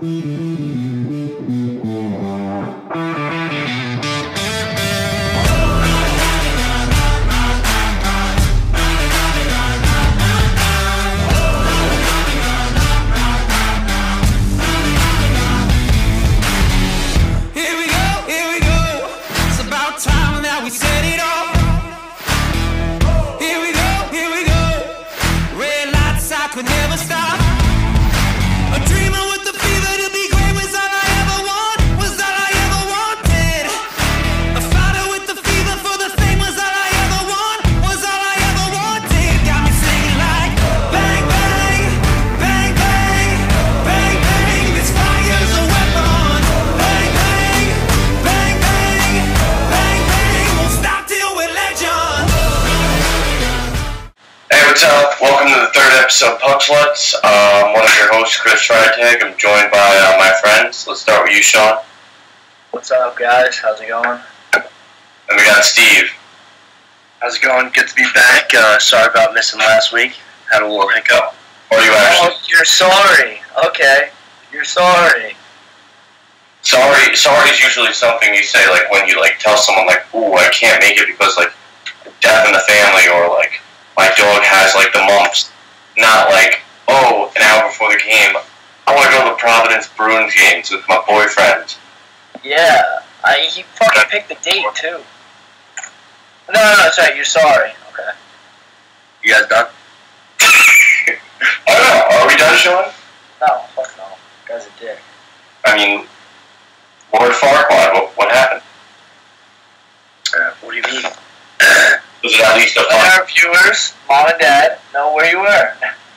Welcome to the third episode of Sluts. I'm one of your hosts, Fishtank. I'm joined by my friends. Let's start with you, Sean. What's up, guys? How's it going? And we got Steve. How's it going? Good to be back. Sorry about missing last week. Had a little hiccup. Or you actually? Oh, you're sorry. Okay. You're sorry. Sorry is usually something you say, like, when you, tell someone, ooh, I can't make it because, death in the family, or, my dog has, the mumps. Not oh, an hour before the game, I want to go to the Providence Bruins games with my boyfriend. Yeah. He fucking picked the date, too. No, that's right. You're sorry. Okay. You guys done? I don't know. Are we done, Sean? No. Fuck no. Guy's a dick. I mean, Lord Farquaad, what happened? What do you mean? Was it at least a Let our viewers, mom and dad, know where you were.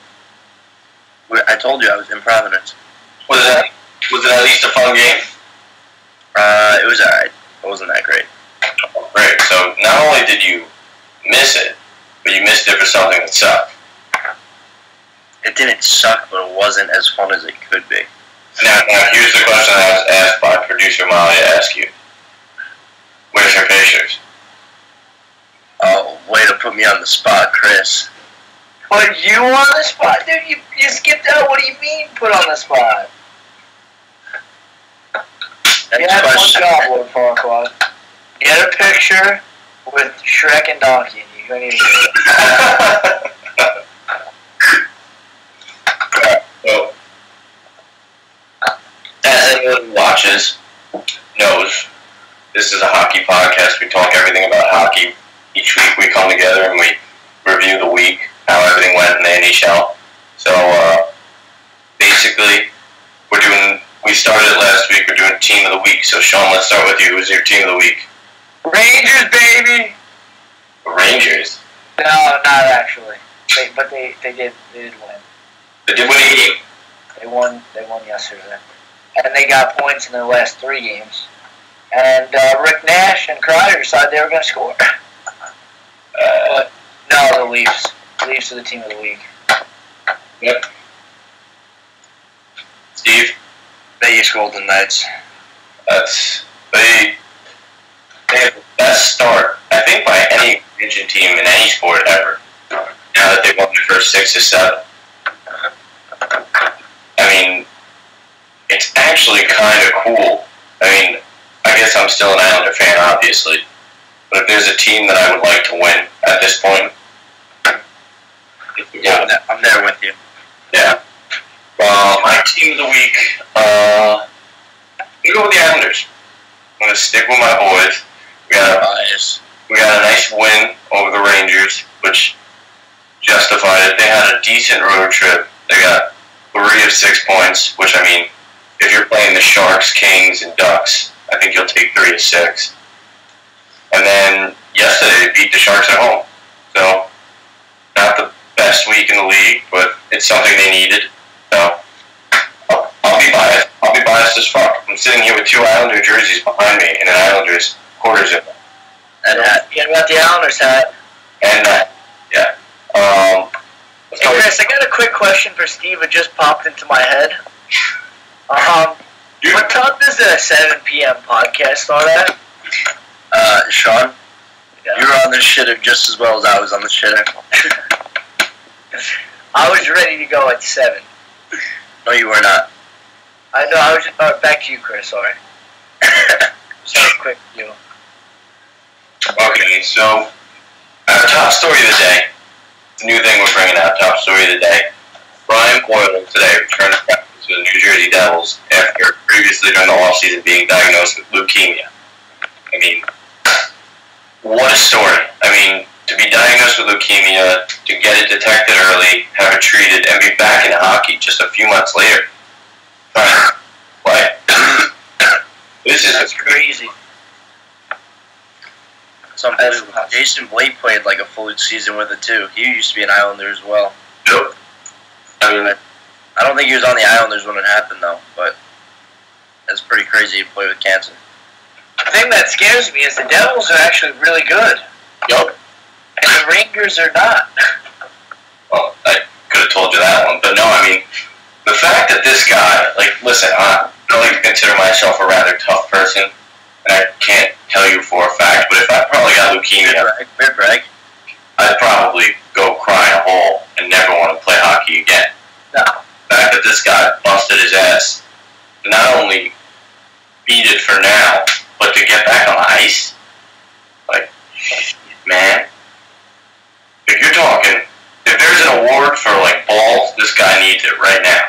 I told you I was in Providence. Was it at least a fun game? It was alright. It wasn't that great. Great. So not only did you miss it, but you missed it for something that sucked. It didn't suck, but it wasn't as fun as it could be. Now here's the question I was asked by producer Molly to ask you. Where's your pictures? Oh, way to put me on the spot, Chris. Put you on the spot? Dude, you skipped out. What do you mean, put on the spot? You had one job, Lord Farquaad. You had a picture with Shrek and Donkey, and you couldn't even do it. So, as anyone who watches knows, this is a hockey podcast. We talk everything about hockey. Each week we come together and we review the week, how everything went in the NHL. So, basically, we started it last week, we're doing Team of the Week. So, Sean, let's start with you. Who's your Team of the Week? Rangers, baby! Rangers? No, not actually. But they did win. They did win a game. They won yesterday. And they got points in their last 3 games. And Rick Nash and Kreider decided they were going to score. But no, the Leafs. The Leafs are the Team of the Week. Yep. Steve? Vegas Golden Knights. They have the best start, I think, by any expansion team in any sport ever. Now that they've won their first 6 or 7. I mean, it's actually kind of cool. I mean, I guess I'm still an Islander fan, obviously. But if there's a team that I would like to win at this point, yeah, I'm there with you. Yeah. My Team of the Week, I'm going to go with the Islanders. I'm going to stick with my boys. We got a nice win over the Rangers, which justified it. They had a decent road trip. They got 3 of 6 points, which, I mean, if you're playing the Sharks, Kings, and Ducks, I think you'll take 3 of 6. And then yesterday they beat the Sharks at home. So, not the best week in the league, but it's something they needed. So, I'll be biased. I'll be biased as fuck. I'm sitting here with 2 Islander jerseys behind me and an Islanders quarter zip. And forget about the Islanders hat. And yeah. Hey Chris, I got a quick question for Steve. It just popped into my head. What time does the 7 p.m. podcast start at? Sean, you were on the shitter just as well as I was on the shitter. I was ready to go at 7. No, you were not. I know. I was just back to you, Chris. Sorry. Just a quick view. Okay, so our top story of the day. The new thing we're bringing out. Top story of the day. Brian Boyle today returned to practice with the New Jersey Devils after previously during the offseason being diagnosed with leukemia. I mean, what a story. I mean, to be diagnosed with leukemia, to get it detected early, have it treated, and be back in hockey just a few months later. What? That's crazy. It's unbelievable. Jason Blake played like a full season with it too. He used to be an Islander as well. Nope. I don't think he was on the Islanders when it happened though, but it's pretty crazy to play with cancer. The thing that scares me is the Devils are actually really good. Yup. And the Rangers are not. Well, I could have told you that one, but no, I mean, the fact that this guy, like, listen, I don't like to consider myself a rather tough person, and I can't tell you for a fact, but if I probably got leukemia, I'd probably go cry in a hole and never want to play hockey again. No. The fact that this guy busted his ass to not only beat it for now, but to get back on the ice, like, man, if you're talking, if there's an award for, like, balls, this guy needs it right now.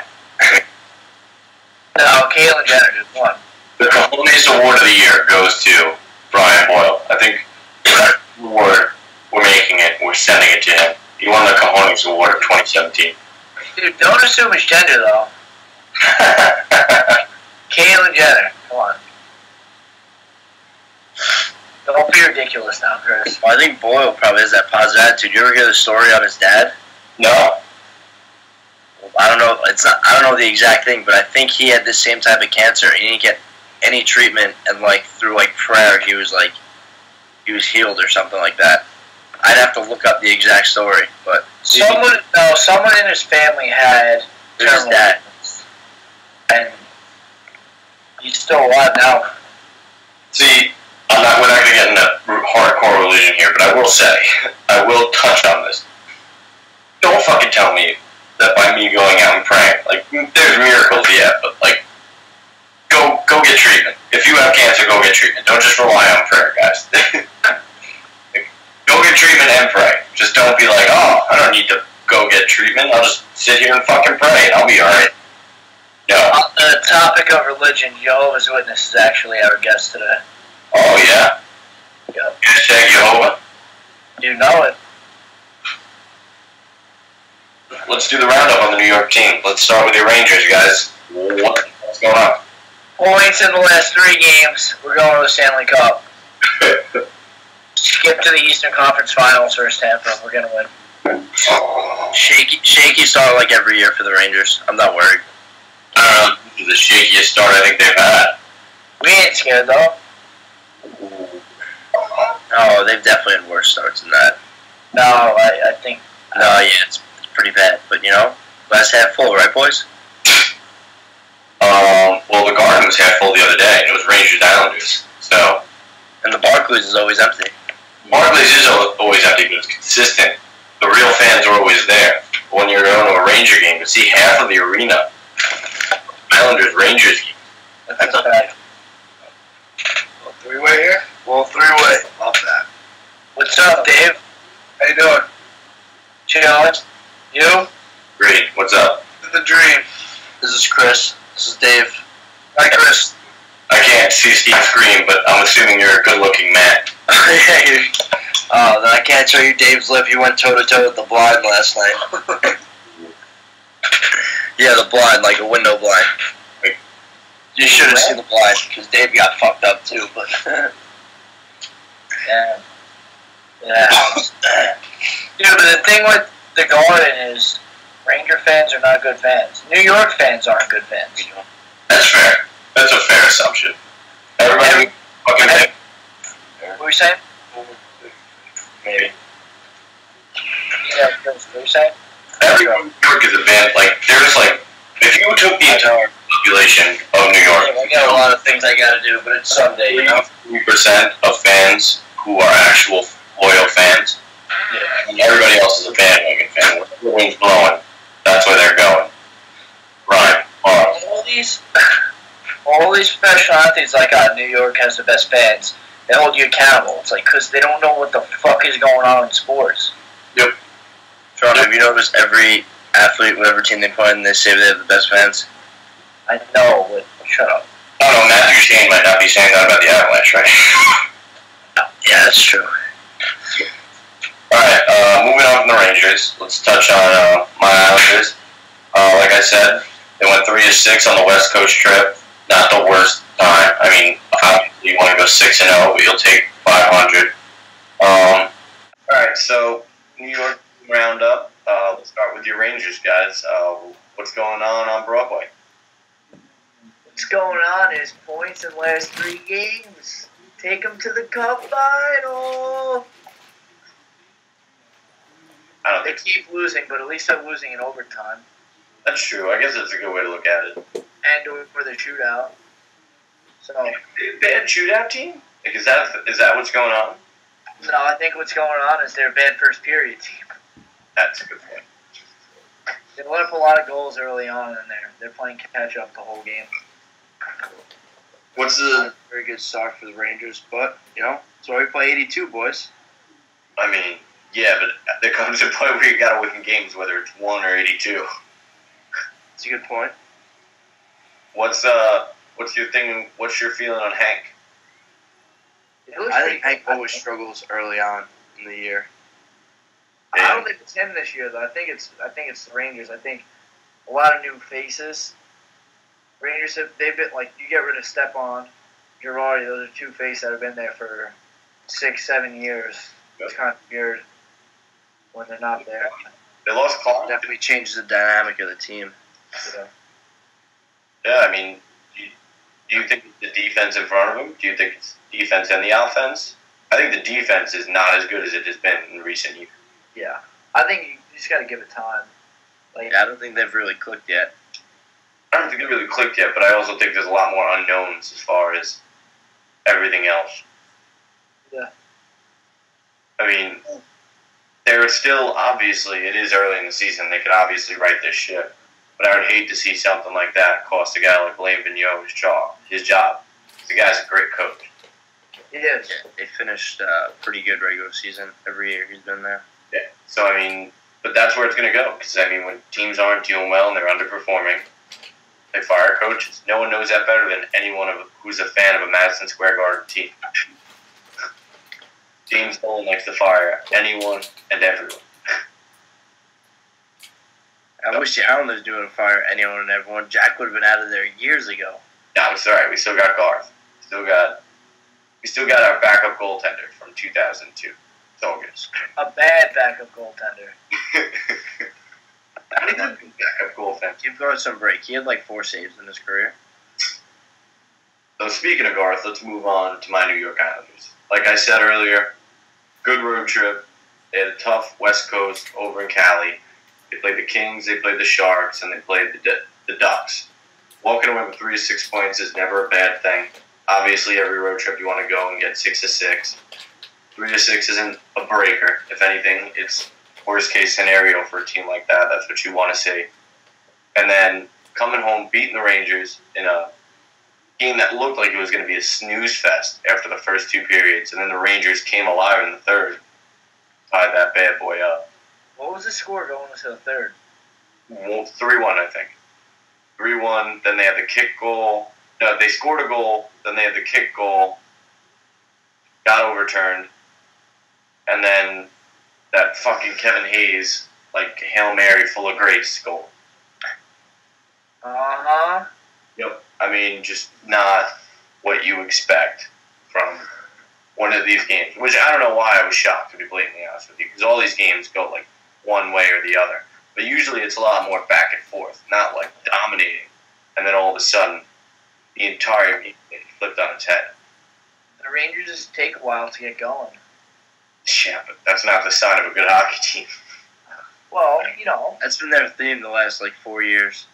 No, Caitlyn Jenner just won. The Cojones Award of the Year goes to Brian Boyle. I think that award, we're making it, we're sending it to him. He won the Cojones Award of 2017. Dude, don't assume it's gender, though. Caitlyn Jenner, come on. Don't be ridiculous now, Chris. Well, I think Boyle probably has that positive attitude. You ever hear the story on his dad? No. I don't know. I don't know the exact thing, but I think he had the same type of cancer. He didn't get any treatment, and like through like prayer, he was healed or something like that. I'd have to look up the exact story, but someone in his family had his dad, and he's still alive now. See, we're not going to get into hardcore religion here, but I will say, I will touch on this. Don't fucking tell me that by me going out and praying, like, there's miracles, yeah, but, like, go get treatment. If you have cancer, go get treatment. Don't just rely on prayer, guys. Go get treatment and pray. Just don't be like, oh, I don't need to go get treatment. I'll just sit here and fucking pray, and I'll be alright. No. On the topic of religion, Jehovah's Witness is actually our guest today. Oh, yeah? Yep. Hashtag Jehovah. You know it. Let's do the roundup on the New York team. Let's start with your Rangers, guys. What's going on? Points in the last 3 games. We're going to the Stanley Cup. Skip to the Eastern Conference Finals versus Tampa. We're going to win. Shaky start like every year for the Rangers. I'm not worried. The shakiest start I think they've had. We ain't scared, though. No, they've definitely had worse starts than that. No, I think... No, yeah, it's pretty bad. But, you know, glass half full, right, boys? Well, the Garden was half full the other day, and it was Rangers Islanders. So, and the Barclays is always empty. Barclays is always empty, but it's consistent. The real fans are always there. When you're going to a Ranger game, you see half of the arena. Islanders Rangers game. That's a fact. Three-way here? Well, three-way. Love that. What's up, Dave? How you doing? Chilling. You? Great. What's up? The dream. This is Chris. This is Dave. Hi, Chris. I can't see Steve's screen, but I'm assuming you're a good-looking man. I can't show you Dave's lip. He went toe-to-toe with the blind last night. Yeah, the blind, like a window blind. You should have seen the blind, because Dave got fucked up too, but... Yeah. Dude, but the thing with the Garden is Ranger fans are not good fans. New York fans aren't good fans. That's fair. That's a fair assumption. Everybody fucking think. What were you saying? Maybe. Yeah, what were you saying? Everyone in New York is a band, like, there's like, if you took the entire population of New York, I got a lot of things I gotta do, but it's Sunday, you know? 3% of fans who are actual loyal fans, and everybody else is a bandwagon fan. When the wind's blowing, that's where they're going. Right. all these professional athletes like New York has the best fans. They hold you accountable. It's like because they don't know what the fuck is going on in sports. Yep. Sean, have you noticed every athlete, whatever team they play in, they say they have the best fans? I know, but shut up. Oh no, Matthew Shane might not be saying that about the Avalanche, right? Yeah, that's true. Alright, moving on from the Rangers, let's touch on my Islanders. Like I said, they went 3-6 on the West Coast trip. Not the worst time. I mean, obviously you want to go 6-0, but you'll take 500. Alright, so New York roundup. Let's start with your Rangers, guys. What's going on Broadway? What's going on is points in last 3 games. Take them to the Cup final. I don't They think keep losing, but at least they're losing in overtime. that's true. I guess that's a good way to look at it. And for the shootout. So, Bad shootout team? Like, is that what's going on? no, I think what's going on is they're a bad first period team. That's a good point. They let up a lot of goals early on in there. They're playing catch up the whole game. What's the? Very good start for the Rangers, but, that's why we play 82, boys. I mean, yeah, but there comes a point where you gotta win games, whether it's 1 or 82. That's a good point. What's your thing? What's your feeling on Hank? I think Hank always struggles early on in the year. I don't think it's him this year though. I think it's the Rangers. I think a lot of new faces. Rangers they've been like you get rid of Stepan, Girardi. Those are 2 faces that have been there for 6-7 years. It's kind of weird when they're not there. They lost Clark. Definitely changes the dynamic of the team. Yeah. Yeah, I mean, do you think it's the defense in front of them? Do you think it's defense and the offense? I think the defense is not as good as it has been in recent years. Yeah, I think you just got to give it time. Like, Yeah, I don't think they've really clicked yet. I don't think it really clicked yet, but I also think there's a lot more unknowns as far as everything else. Yeah. I mean, there is still, obviously, it is early in the season. They could obviously right this ship. But I would hate to see something like that cost a guy like Blaine Vigneault his job. The guy's a great coach. it is. Yeah, they finished pretty good regular season every year he's been there. Yeah. So, I mean, but that's where it's going to go. Because, I mean, when teams aren't doing well and they're underperforming, they fire coaches. No one knows that better than anyone who's a fan of a Madison Square Garden team. James Dolan likes to fire anyone and everyone. I wish the Islanders knew how to fire anyone and everyone. Jack would have been out of there years ago. No, it's all right. We still got Garth. We still got our backup goaltender from 2002. It's all good. A bad backup goaltender. Backup goaltender. Give Garth some break. He had like 4 saves in his career. So speaking of Garth, let's move on to my New York Islanders. Like I said earlier, good road trip. They had a tough West Coast over in Cali. They played the Kings, they played the Sharks, and they played the Ducks. Walking away with 3 to 6 points is never a bad thing. Obviously, every road trip you want to go and get 6 to 6. 3 to 6 isn't a breaker. If anything, it's worst case scenario for a team like that. That's what you want to see. And then coming home, beating the Rangers in a game that looked like it was going to be a snooze fest after the first 2 periods, and then the Rangers came alive in the third, tied that bad boy up. What was the score going into the third? 3-1, I think. 3-1, then they had the kick goal. No, they scored a goal, then they had the kick goal, got overturned, and then that fucking Kevin Hayes, like, Hail Mary full of grace goal. Uh-huh. Yep. I mean, just not what you expect from one of these games, which I don't know why I was shocked, to be blatantly honest with you, because all these games go, like, one way or the other. But usually it's a lot more back and forth, not, like, dominating, and then all of a sudden the entire game flipped on its head. The Rangers just take a while to get going. Yeah, but that's not the sign of a good hockey team. Well, That's been their theme the last, 4 years.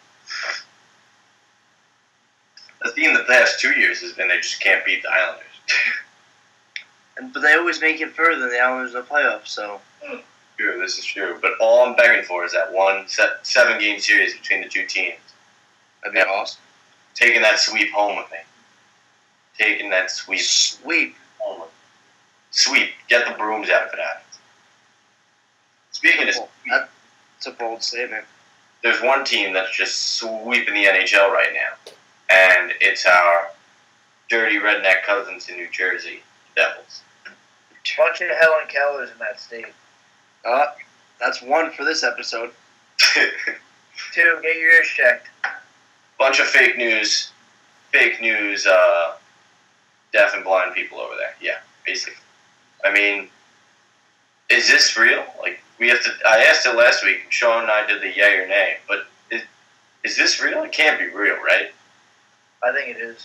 The theme the past 2 years has been they just can't beat the Islanders. But they always make it further than the Islanders in the playoffs, so... True, this is true. But all I'm begging for is that one 7-game series between the 2 teams. That'd be awesome. taking that sweep home with me. Taking that sweep home with me. Sweep. Get the brooms out if it happens. Speaking of that's a bold statement. there's one team that's just sweeping the NHL right now, and it's our dirty redneck cousins in New Jersey, Devils. Bunch of Helen Kellers in that state. That's one for this episode. 2, get your ears checked. Bunch of fake news, deaf and blind people over there. Yeah, basically. I mean, is this real? Like, I asked it last week, and Sean and I did the yay or nay, but is this real? It can't be real, right? I think it is.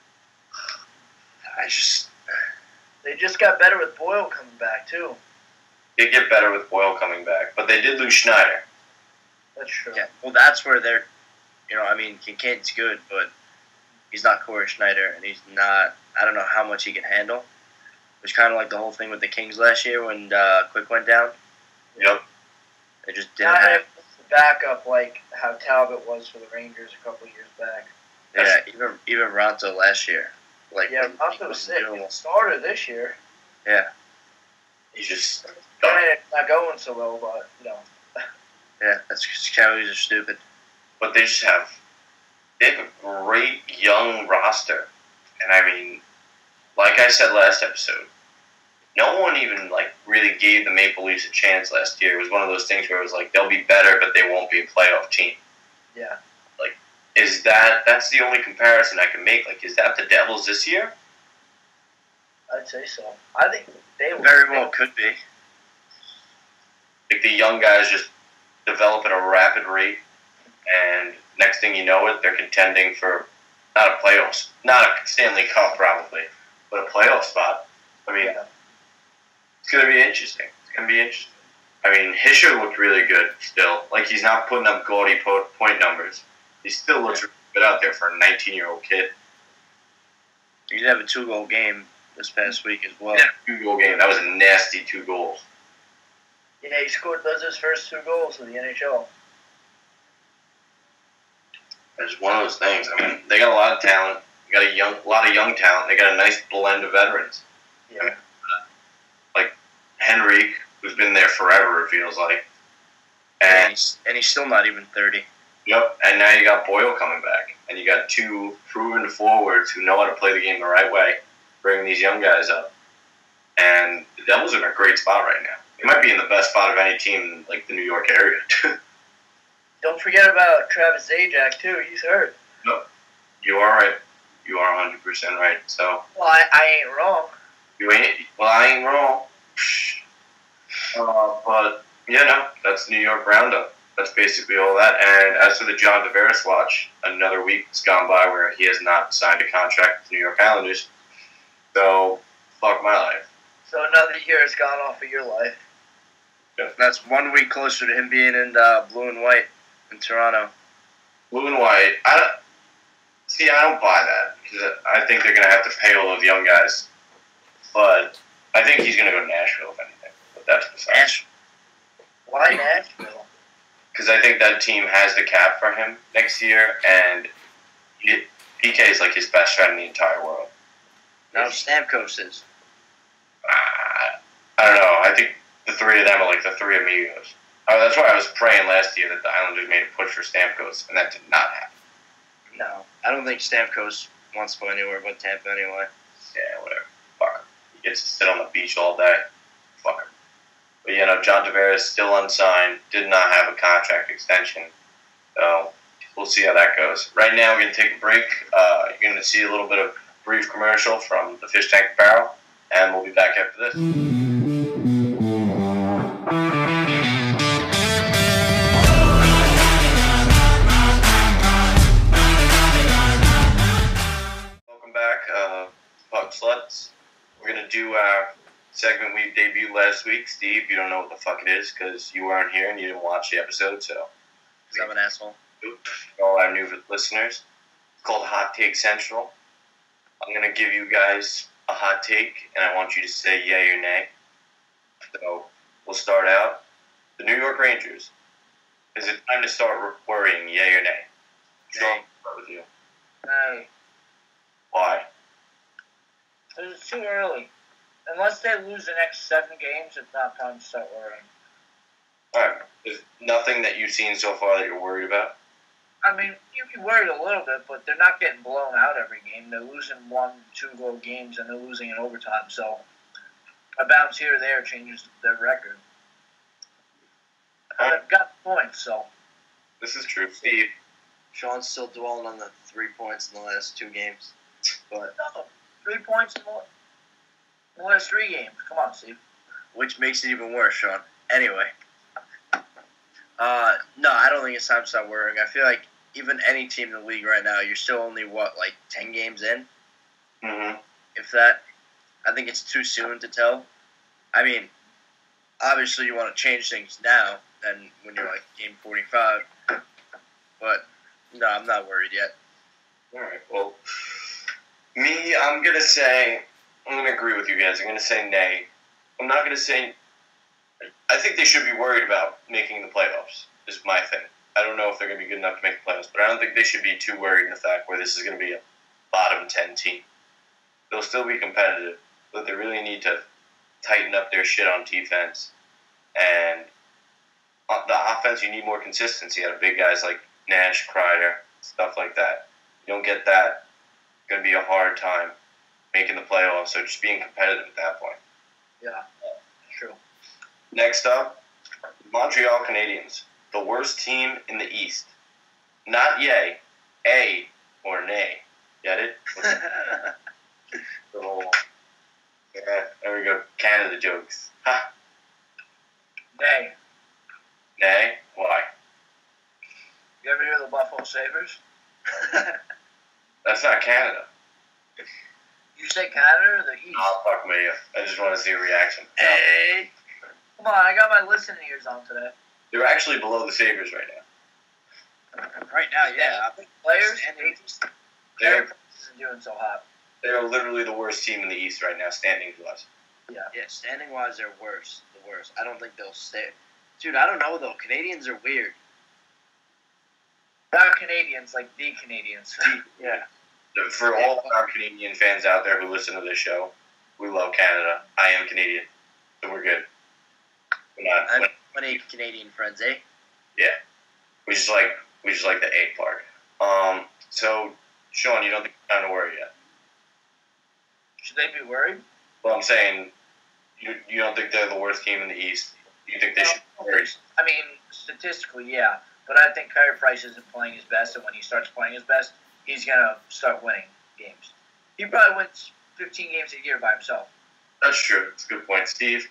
They They just got better with Boyle coming back, too. They get better with Boyle coming back, but they did lose Schneider. That's true. Yeah, well, that's where they're, I mean, Kincaid's good, but he's not Corey Schneider, and he's not, I don't know how much he can handle. It was kind of like the whole thing with the Kings last year when Quick went down. Yep. They just didn't Not have... the backup like how Talbot was for the Rangers a couple of years back. Yeah, even Ronto last year. Like, Yeah, Ronto was sick. He started this year. Yeah. He's just... It's not going so well, but, Yeah, that's because Coyotes are stupid. But they have a great young roster. And I mean, like I said last episode, no one even really gave the Maple Leafs a chance last year. It was one of those things where it was like, they'll be better, but they won't be a playoff team. yeah. That's the only comparison I can make. Like, is that the Devils this year? I'd say so. I think they Very well could be. Like, the young guys just develop at a rapid rate, and next thing you know it, they're contending for not a Stanley Cup probably, but a playoff spot. I mean, It's going to be interesting. I mean, Hischer looked really good still. Like, he's not putting up gaudy point numbers. He still looks really good out there for a 19-year-old kid. He did have a 2-goal game this past week as well. Yeah, 2-goal game. That was a nasty 2 goals. Yeah, he scored his first 2 goals in the NHL. It's one of those things. I mean, they got a lot of talent. They got a lot of young talent. They got a nice blend of veterans. Yeah. I mean, like Henrique, who's been there forever, it feels like. And he's still not even 30. Yep, and now you got Boyle coming back. And you got 2 proven forwards who know how to play the game the right way, bringing these young guys up. And the Devils are in a great spot right now. They might be in the best spot of any team in, the New York area. Don't forget about Travis Zajac, too. He's hurt. No, you are right. You are 100% right. So. Well, I ain't wrong. I ain't wrong. But, that's the New York Roundup. That's basically all that. And as for the John Tavares watch, another week has gone by where he has not signed a contract with the New York Islanders. So, fuck my life. So another year has gone off of your life. Yeah. That's 1 week closer to him being in blue and white in Toronto. Blue and white. I don't buy that. Because I think they're going to have to pay all those young guys. But I think he's going to go to Nashville, if anything. But that's besides. Why Nashville? Because I think that team has the cap for him next year, and PK is his best friend in the entire world. Now Stamkos is. I don't know. I think the 3 of them are the 3 amigos. That's why I was praying last year that the Islanders made a push for Stamkos, and that did not happen. No, I don't think Stamkos wants to go anywhere but Tampa anyway. Yeah, whatever. Fuck him. He gets to sit on the beach all day. Fuck him. But, John Tavares still unsigned, did not have a contract extension. So, we'll see how that goes. Right now, we're going to take a break. You're going to see a little bit of brief commercial from the Fishtank Apparel, and we'll be back after this. Welcome back, Puck Sluts. We're going to do our segment we debuted last week. Steve, you don't know what the fuck it is because you weren't here and you didn't watch the episode, so. Because I'm an asshole. All our new listeners. It's called Hot Take Central. I'm going to give you guys a hot take, and I want you to say yay or nay. So, we'll start out. The New York Rangers. Is it time to start worrying, yay or nay? Sean, I'll start with you. Hey, Why? it's too early. Unless they lose the next 7 games, it's not time to start worrying. Alright. There's nothing that you've seen so far that you're worried about? I mean, you'd be worried a little bit, but they're not getting blown out every game. They're losing 1-2 goal games, and they're losing in overtime. So a bounce here or there changes their record. They've got points, so. This is true. Steve. Sean's still dwelling on the 3 points in the last 2 games. But No, 3 points in the last 3 games. Come on, Steve. which makes it even worse, Sean. Anyway. No, I don't think it's time to stop worrying. I feel like even any team in the league right now, you're still only, 10 games in? Mm-hmm. If that. I think it's too soon to tell. I mean, obviously you want to change things now than when you're, game 45. But, no, I'm not worried yet. Alright, well, me, I'm going to agree with you guys. I'm going to say nay. I'm not going to say, I think they should be worried about making the playoffs, is my thing. I don't know if they're going to be good enough to make the playoffs, but I don't think they should be too worried in the fact where this is going to be a bottom 10 team. They'll still be competitive, but they really need to tighten up their shit on defense. And on the offense, you need more consistency out of big guys like Nash, Kreider, stuff like that. You don't get that, it's going to be a hard time making the playoffs, so just being competitive at that point. Yeah, true. Next up, Montreal Canadiens, the worst team in the East. Not yay, A or nay. Get it? The whole, yeah, there we go, Canada jokes. Ha! Nay. Nay? Why? You ever hear of the Buffalo Sabres? That's not Canada. You say Canada or the East? Oh, fuck me. I just want to see a reaction. Hey! Come on, I got my listening ears on today. They're actually below the Sabres right now. Right now, yeah. Players, They're, isn't doing so hot. they're literally the worst team in the East right now, standings-wise. Yeah. Yeah, standing-wise, they're worse. The worst. I don't think they'll stay. Dude, I don't know, though. Canadians are weird. Not Canadians, like the Canadians. Yeah. For all of our Canadian fans out there who listen to this show, we love Canada. I am Canadian, so we're good. I have plenty of Canadian friends, eh? Yeah, we just like the A part. So Sean, you don't think it's time to worry yet? Should they be worried? Well, I'm saying you don't think they're the worst team in the East. You think they should be worried? I mean, statistically, yeah. But I think Carey Price isn't playing his best, and when he starts playing his best, he's going to start winning games. He probably wins 15 games a year by himself. That's true. That's a good point, Steve.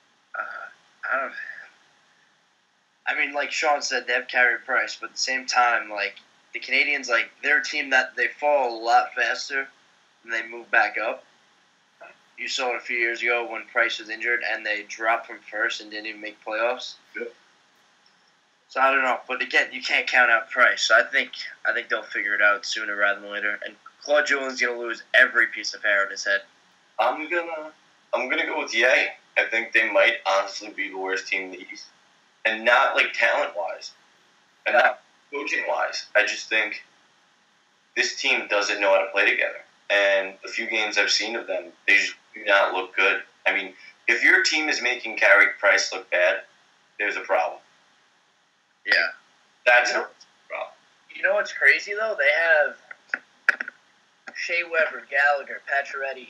I mean, like Sean said, they have Carey Price, but at the same time, the Canadians, they're a team that they fall a lot faster and they move back up. You saw it a few years ago when Price was injured and they dropped from first and didn't even make playoffs. Yep. So I don't know, but again, you can't count out Price. So I think they'll figure it out sooner rather than later. And Claude Julien's gonna lose every piece of hair on his head. I'm gonna go with yay. I think they might honestly be the worst team in the East, and not talent wise, and not coaching wise. I just think this team doesn't know how to play together. And the few games I've seen of them, they just do not look good. I mean, if your team is making Carey Price look bad, there's a problem. Yeah. That's a problem. You know what's crazy, though? They have Shea Weber, Gallagher, Pacioretty,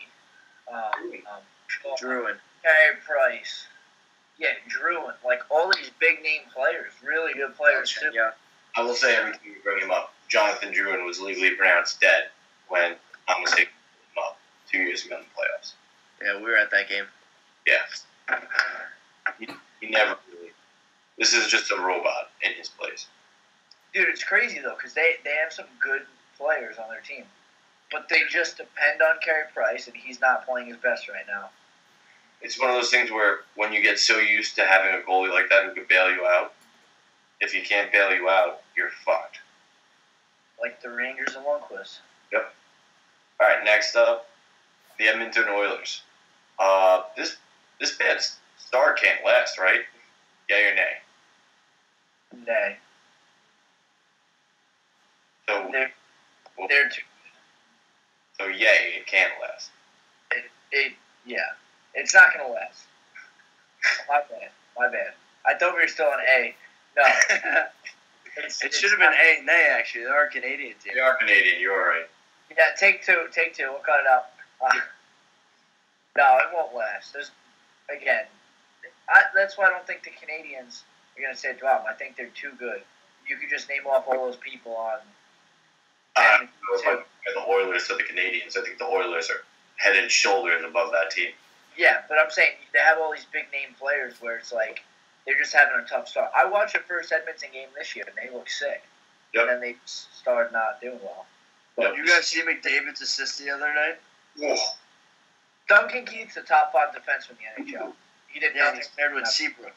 Druin. Carey Price. Yeah, Druin. All these big-name players. Really good players, too. Yeah. I will say every time you bring him up, Jonathan Druin was legally pronounced dead when Thomas Hickman put him up 2 years ago in the playoffs. Yeah, we were at that game. Yeah. He never really. This is just a robot in his place. Dude, it's crazy, though, because they have some good players on their team. But they just depend on Carey Price, and he's not playing his best right now. It's one of those things where when you get so used to having a goalie like that who could bail you out, if he can't bail you out, you're fucked. Like the Rangers and Lundqvist. Yep. All right, next up, the Edmonton Oilers. This bad start can't last, right? Yay or nay? Nay. So, They're They're too. So yay, it can't last. Yeah, it's not gonna last. My bad. I thought we were still on A. No. It should have been A and A, actually. They are a Canadian team. They are Canadian, you're right. Yeah, take two. We'll cut it out. No, it won't last. That's why I don't think the Canadians are going to say drop. I think they're too good. You could just name off all those people on. I don't know if I compare the Oilers to the Canadians. I think the Oilers are head and shoulders above that team. Yeah, but I'm saying they have all these big name players where it's like they're just having a tough start. I watched the first Edmonton game this year and they look sick. Yep. And then they started not doing well. Yep. You guys see McDavid's assist the other night? Whoa. Duncan Keith's the top 5 defenseman in the NHL. He did nothing. He's paired with Seabrook.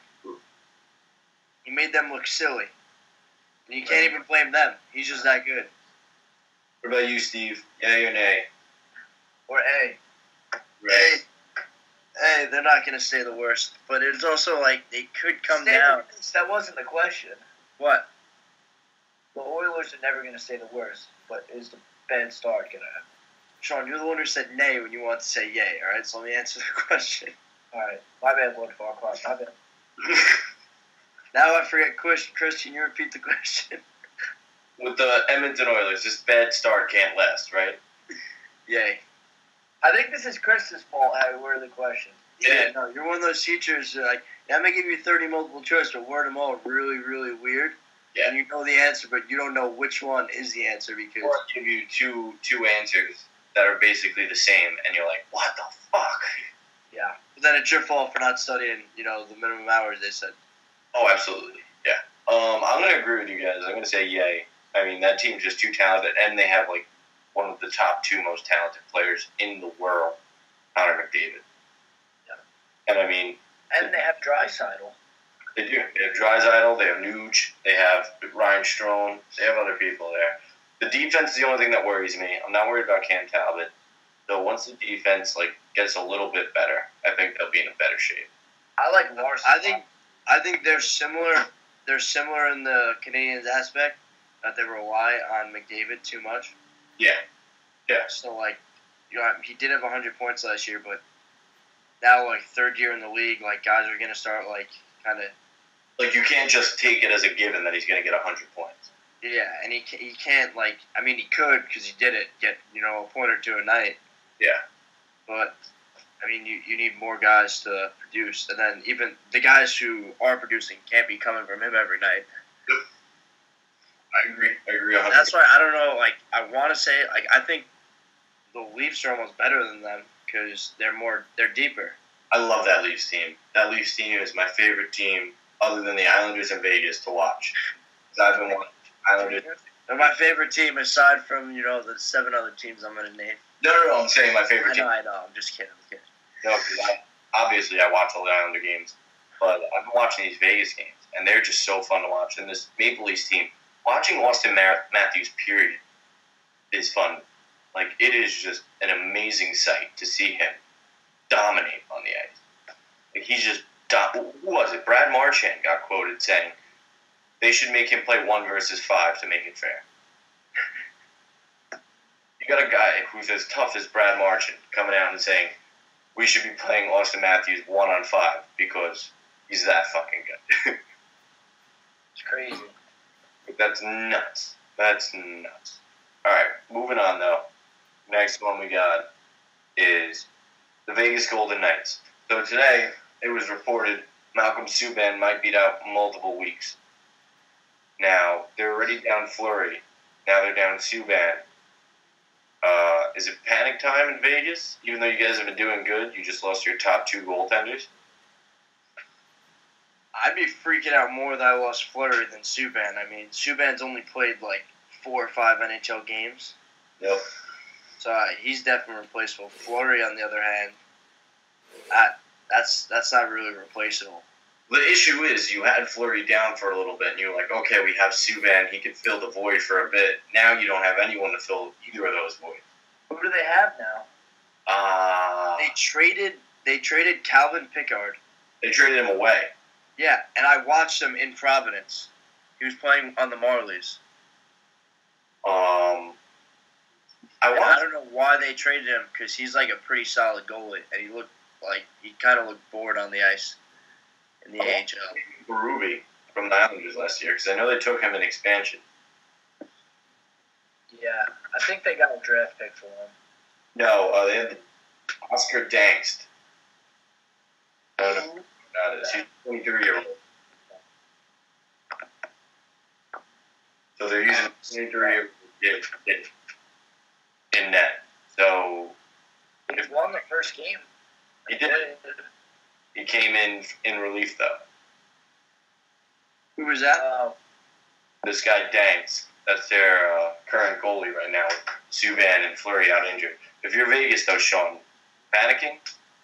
He made them look silly. And you can't even blame them. He's just that good. What about you, Steve? Yay or nay? Or A. Hey, they're not going to say the worst. But it's also like they could come down. That wasn't the question. What? The Oilers are never going to say the worst, but is the bad start going to happen? Sean, you're the one who said nay when you want to say yay, all right? So let me answer the question. All right. My bad, Lord Farquhar. My bad. Now I forget. Christian, you repeat the question. With the Edmonton Oilers, this bad start can't last, right? Yay. I think this is Chris's fault how we word the question. Yeah, no, you're one of those teachers who like, yeah, I'm going to give you 30 multiple choice, but word them all really, really weird. Yeah. And you know the answer, but you don't know which one is the answer because... Or give you two answers that are basically the same, and you're like, what the fuck? Yeah. But then it's your fault for not studying, the minimum hours they said. Oh, absolutely. Yeah. I'm going to agree with you guys. I'm going to say yay. I mean, that team's just too talented, and they have, like, one of the top 2 most talented players in the world, Connor McDavid. Yeah. And, I mean... And they have Draisaitl. They do. They have Draisaitl, they have Nuge, they have Ryan Strome, they have other people there. The defense is the only thing that worries me. I'm not worried about Cam Talbot. Though once the defense gets a little bit better, I think they'll be in a better shape. I like Larson. I think they're similar. They're similar in the Canadians aspect that they rely on McDavid too much. Yeah. Yeah. So he did have 100 points last year, but now third year in the league, guys are gonna start kind of. You can't just take it as a given that he's gonna get 100 points. Yeah, and he can't he could because he did it, get a point or two a night. Yeah. But you need more guys to produce, and then even the guys who are producing can't be coming from him every night. Yep. I agree 100%. That's why I don't know. I want to say I think the Leafs are almost better than them because they're deeper. I love that Leafs team. That Leafs team is my favorite team, other than the Islanders and Vegas, to watch. I've been watching Islanders. They're my favorite team aside from the 7 other teams I'm going to name. No. I'm saying my favorite team. I know. I'm just kidding. No, because obviously I watch all the Islander games, but I've been watching these Vegas games, and they're just so fun to watch. And this Maple Leafs team, watching Austin Matthews, period, is fun. It is just an amazing sight to see him dominate on the ice. He's just who was it? Brad Marchand got quoted saying they should make him play 1 versus 5 to make it fair. You got a guy who's as tough as Brad Marchand coming out and saying we should be playing Austin Matthews 1-on-5 because he's that fucking good. It's crazy. That's nuts. All right, moving on though. Next one we got is the Vegas Golden Knights. So today it was reported Malcolm Subban might be out multiple weeks. Now they're already down Fleury. Now they're down Subban. Is it panic time in Vegas? Even though you guys have been doing good, you just lost your top 2 goaltenders? I'd be freaking out more that I lost Fleury than Subban. Subban's only played 4 or 5 NHL games. Yep. So he's definitely replaceable. Fleury, on the other hand, that's not really replaceable. The issue is you had Fleury down for a little bit, and you were like, okay, we have Subban. He could fill the void for a bit. Now you don't have anyone to fill either of those voids. Who do they have now? They traded Calvin Pickard. They traded him away. Yeah, and I watched him in Providence. He was playing on the Marlies. I don't know why they traded him because he's like a pretty solid goalie, and he kind of looked bored on the ice in the AHL. Berube from the Islanders last year because I know they took him in expansion. Yeah, I think they got a draft pick for him. No, they had Oscar Dankst. I don't know who that is. He's a 23-year-old. So they're using 23-year-old kid in net. So He won the first game. he did. He came in relief though. Who was that? This guy Danks. That's their current goalie right now. Subban and Fleury out injured. If you're Vegas though, Sean, panicking?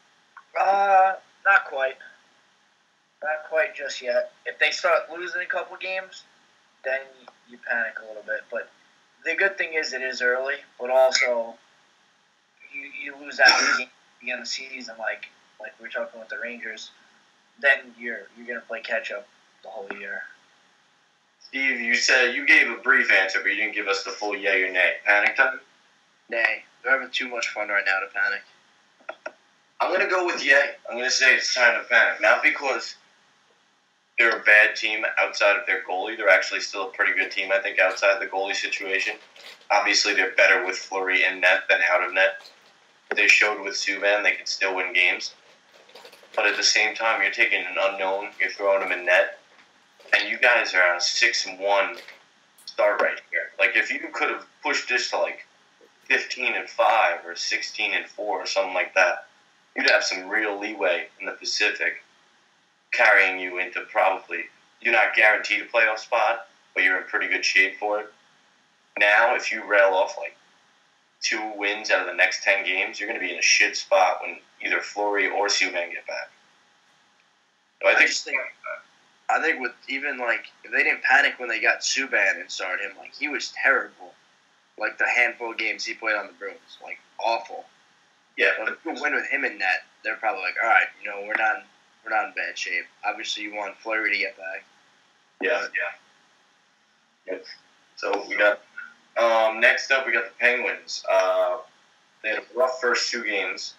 Not quite. Not quite just yet. If they start losing a couple games, then you panic a little bit. But the good thing is it is early, but also you lose that game again the season, like we're talking with the Rangers, then you're gonna play catch up the whole year. Steve, you said you gave a brief answer, but you didn't give us the full yay or nay. Panic time? Nay. They're having too much fun right now to panic. I'm going to go with yay. I'm going to say it's time to panic. Not because they're a bad team outside of their goalie. They're actually still a pretty good team, I think, outside the goalie situation. Obviously, they're better with Fleury in net than out of net. They showed with Subban they can still win games. But at the same time, you're taking an unknown, you're throwing him in net, and you guys are on a 6-1 start right here. Like, if you could have pushed this to, 15-5 or 16-4 or something like that, you'd have some real leeway in the Pacific carrying you into probably, you're not guaranteed a playoff spot, but you're in pretty good shape for it. Now, if you rail off, 2 wins out of the next 10 games, you're going to be in a shit spot when either Fleury or Subban get back. So I think with even if they didn't panic when they got Subban and started him, he was terrible. The handful of games he played on the Bruins, awful. Yeah, but if you win with him in net, they're probably all right, we're not in bad shape. Obviously, you want Fleury to get back. Yeah. Yep. So we got next up we got the Penguins. They had a rough first 2 games,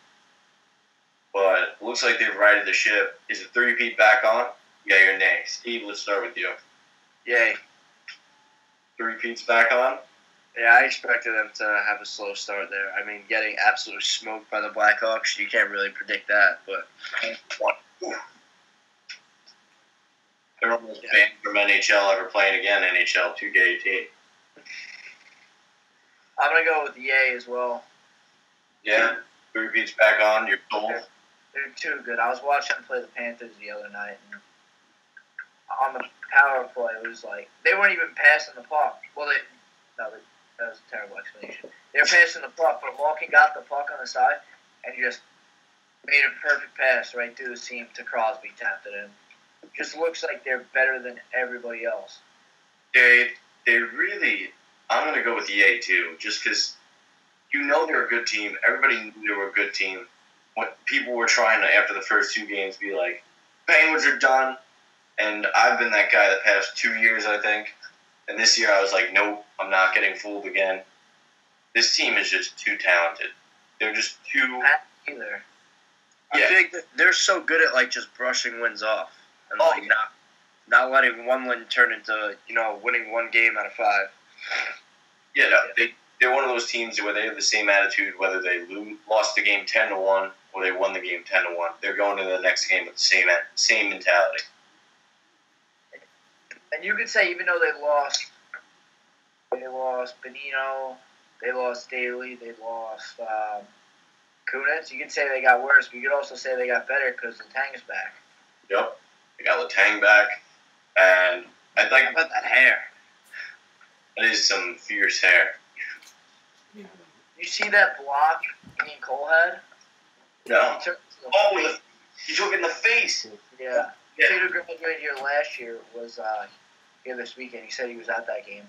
but it looks like they've righted the ship. Is the 3-peat back on? Yeah, you're nay. Steve, let's start with you. Yay. 3-peat's back on? Yeah, I expected them to have a slow start there. I mean, getting absolutely smoked by the Blackhawks, you can't really predict that, but... They're almost banned from NHL ever playing again, NHL 2K18. I'm going to go with yay as well. Yeah, 3-peat's back on, you're sold. They're too good. I was watching them play the Panthers the other night, and on the power play, it was they weren't even passing the puck. Well, that was a terrible explanation. They were passing the puck, but Malkin got the puck on the side and just made a perfect pass right through the seam to Crosby, tapped it in. Just looks like they're better than everybody else. They really... I'm going to go with yay, too, just because they're a good team. Everybody knew they were a good team. What people were trying to, after the first 2 games, be like, Penguins are done. And I've been that guy the past 2 years, I think. And this year I was like, nope, I'm not getting fooled again. This team is just too talented. They're just too... Either. I think that they're so good at just brushing wins off. And not letting one win turn into, winning 1 game out of 5. Yeah, no, they're one of those teams where they have the same attitude whether they lost the game 10-1 or they won the game 10-1. They're going to the next game with the same mentality. And you could say even though they lost Benino, they lost Daly, they lost Kunitz, you could say they got worse, but you could also say they got better because Letang is back. Yep. They got Letang back, and I think about that hair. That is some fierce hair. You see that block Ian Cole had? No. He took it in the face. Yeah. Peter graduated here last year was here this weekend. He said he was at that game.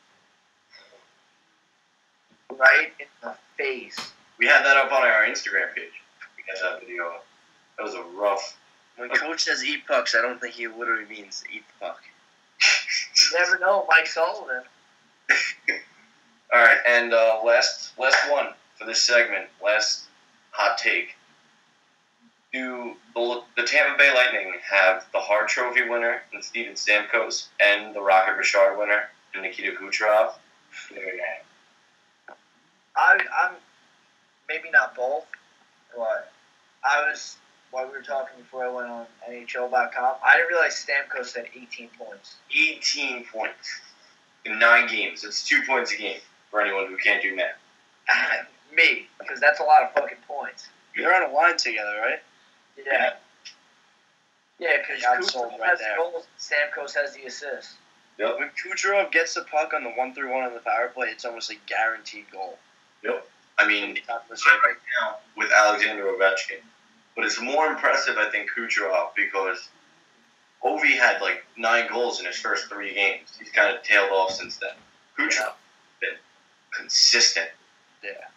Right in the face. We had that up on our Instagram page. We got that video. That was a rough... When Coach says eat pucks, I don't think he literally means eat the puck. You never know, Mike Sullivan. All right, And last one for this segment, last hot take. Do the Tampa Bay Lightning have the Hart Trophy winner in Steven Stamkos and the Rocket Richard winner in Nikita Kucherov? I'm maybe not both, but while we were talking before I went on NHL.com, I didn't realize Stamkos had 18 points. 18 points in 9 games. It's 2 points a game for anyone who can't do math. Me, because that's a lot of fucking points. They're on a line together, right? Yeah. Yeah, because I'm Kucherov sold right has there. goals, Stamkos has the assists. Yep. When Kucherov gets the puck on the 1-3-1 on the power play, it's almost a guaranteed goal. Yep. I mean, It's not the same. right now with Alexander Ovechkin. But it's more impressive, I think, Kucherov, because Ovi had like 9 goals in his first 3 games. He's kind of tailed off since then. Kucherov has been consistent. Yeah.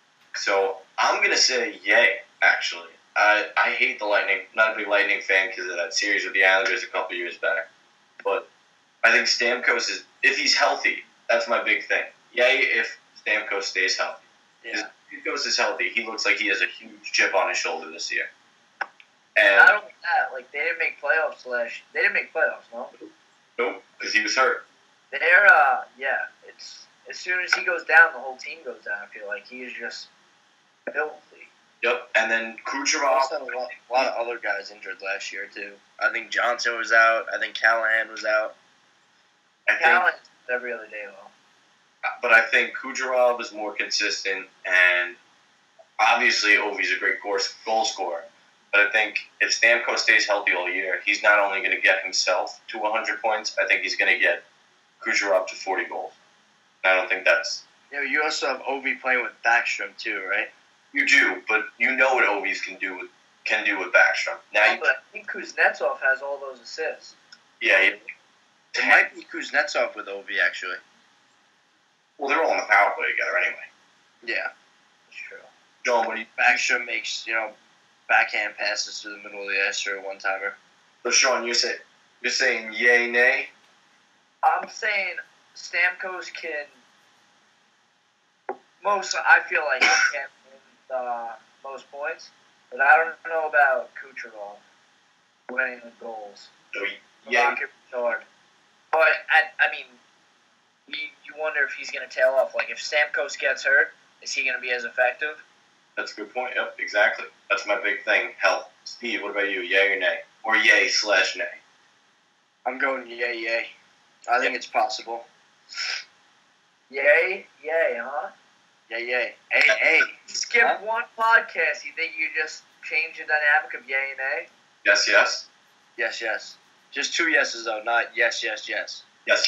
So I'm going to say yay, actually. I hate the Lightning. Not a big Lightning fan because of that series with the Islanders a couple years back. But I think Stamkos is, if he's healthy, that's my big thing. Yay if Stamkos stays healthy. Yeah. If Stamkos is healthy, he looks like he has a huge chip on his shoulder this year. And Not only that, like they didn't make playoffs They didn't make playoffs, no. nope, because he was hurt. They're yeah. It's as soon as he goes down, the whole team goes down. I feel like he is just filthy. Yep, and then Kucherov. Also had a lot of other guys injured last year, too. I think Johnson was out. I think Callahan was out. I think, Talent every other day, though. but I think Kucherov is more consistent, and obviously Ovi's a great goal scorer. But I think if Stamkos stays healthy all year, he's not only going to get himself to 100 points, I think he's going to get Kucherov to 40 goals. And I don't think that's... Yeah, you also have Ovi playing with Backstrom, too, right? You do, but you know what Ovi's can do with Backstrom. Now, But I think Kuznetsov has all those assists. It might be Kuznetsov with Ovi, actually. well, they're all on the power play together anyway. Yeah. That's true. John, what do you... Backstrom makes, backhand passes to the middle of the ice for a one-timer. So, Sean, you're saying yay, nay? I'm saying Stamkos can. I feel like he can win the most points, but I don't know about Kucherov winning the goals. So, The yay. Rocket Richard. But I mean, you wonder if he's going to tail off. Like if Stamkos gets hurt, is he going to be as effective? That's a good point. Yep, exactly. That's my big thing. Health. Steve, what about you? Yay or nay? Or yay/nay? I'm going yay. I think it's possible. Yay, huh? Yay. Hey. Skip Huh? one podcast. You think you just change the dynamic of yay and nay? Yes. Yes. Just 2 yeses, though, not yes. Yes.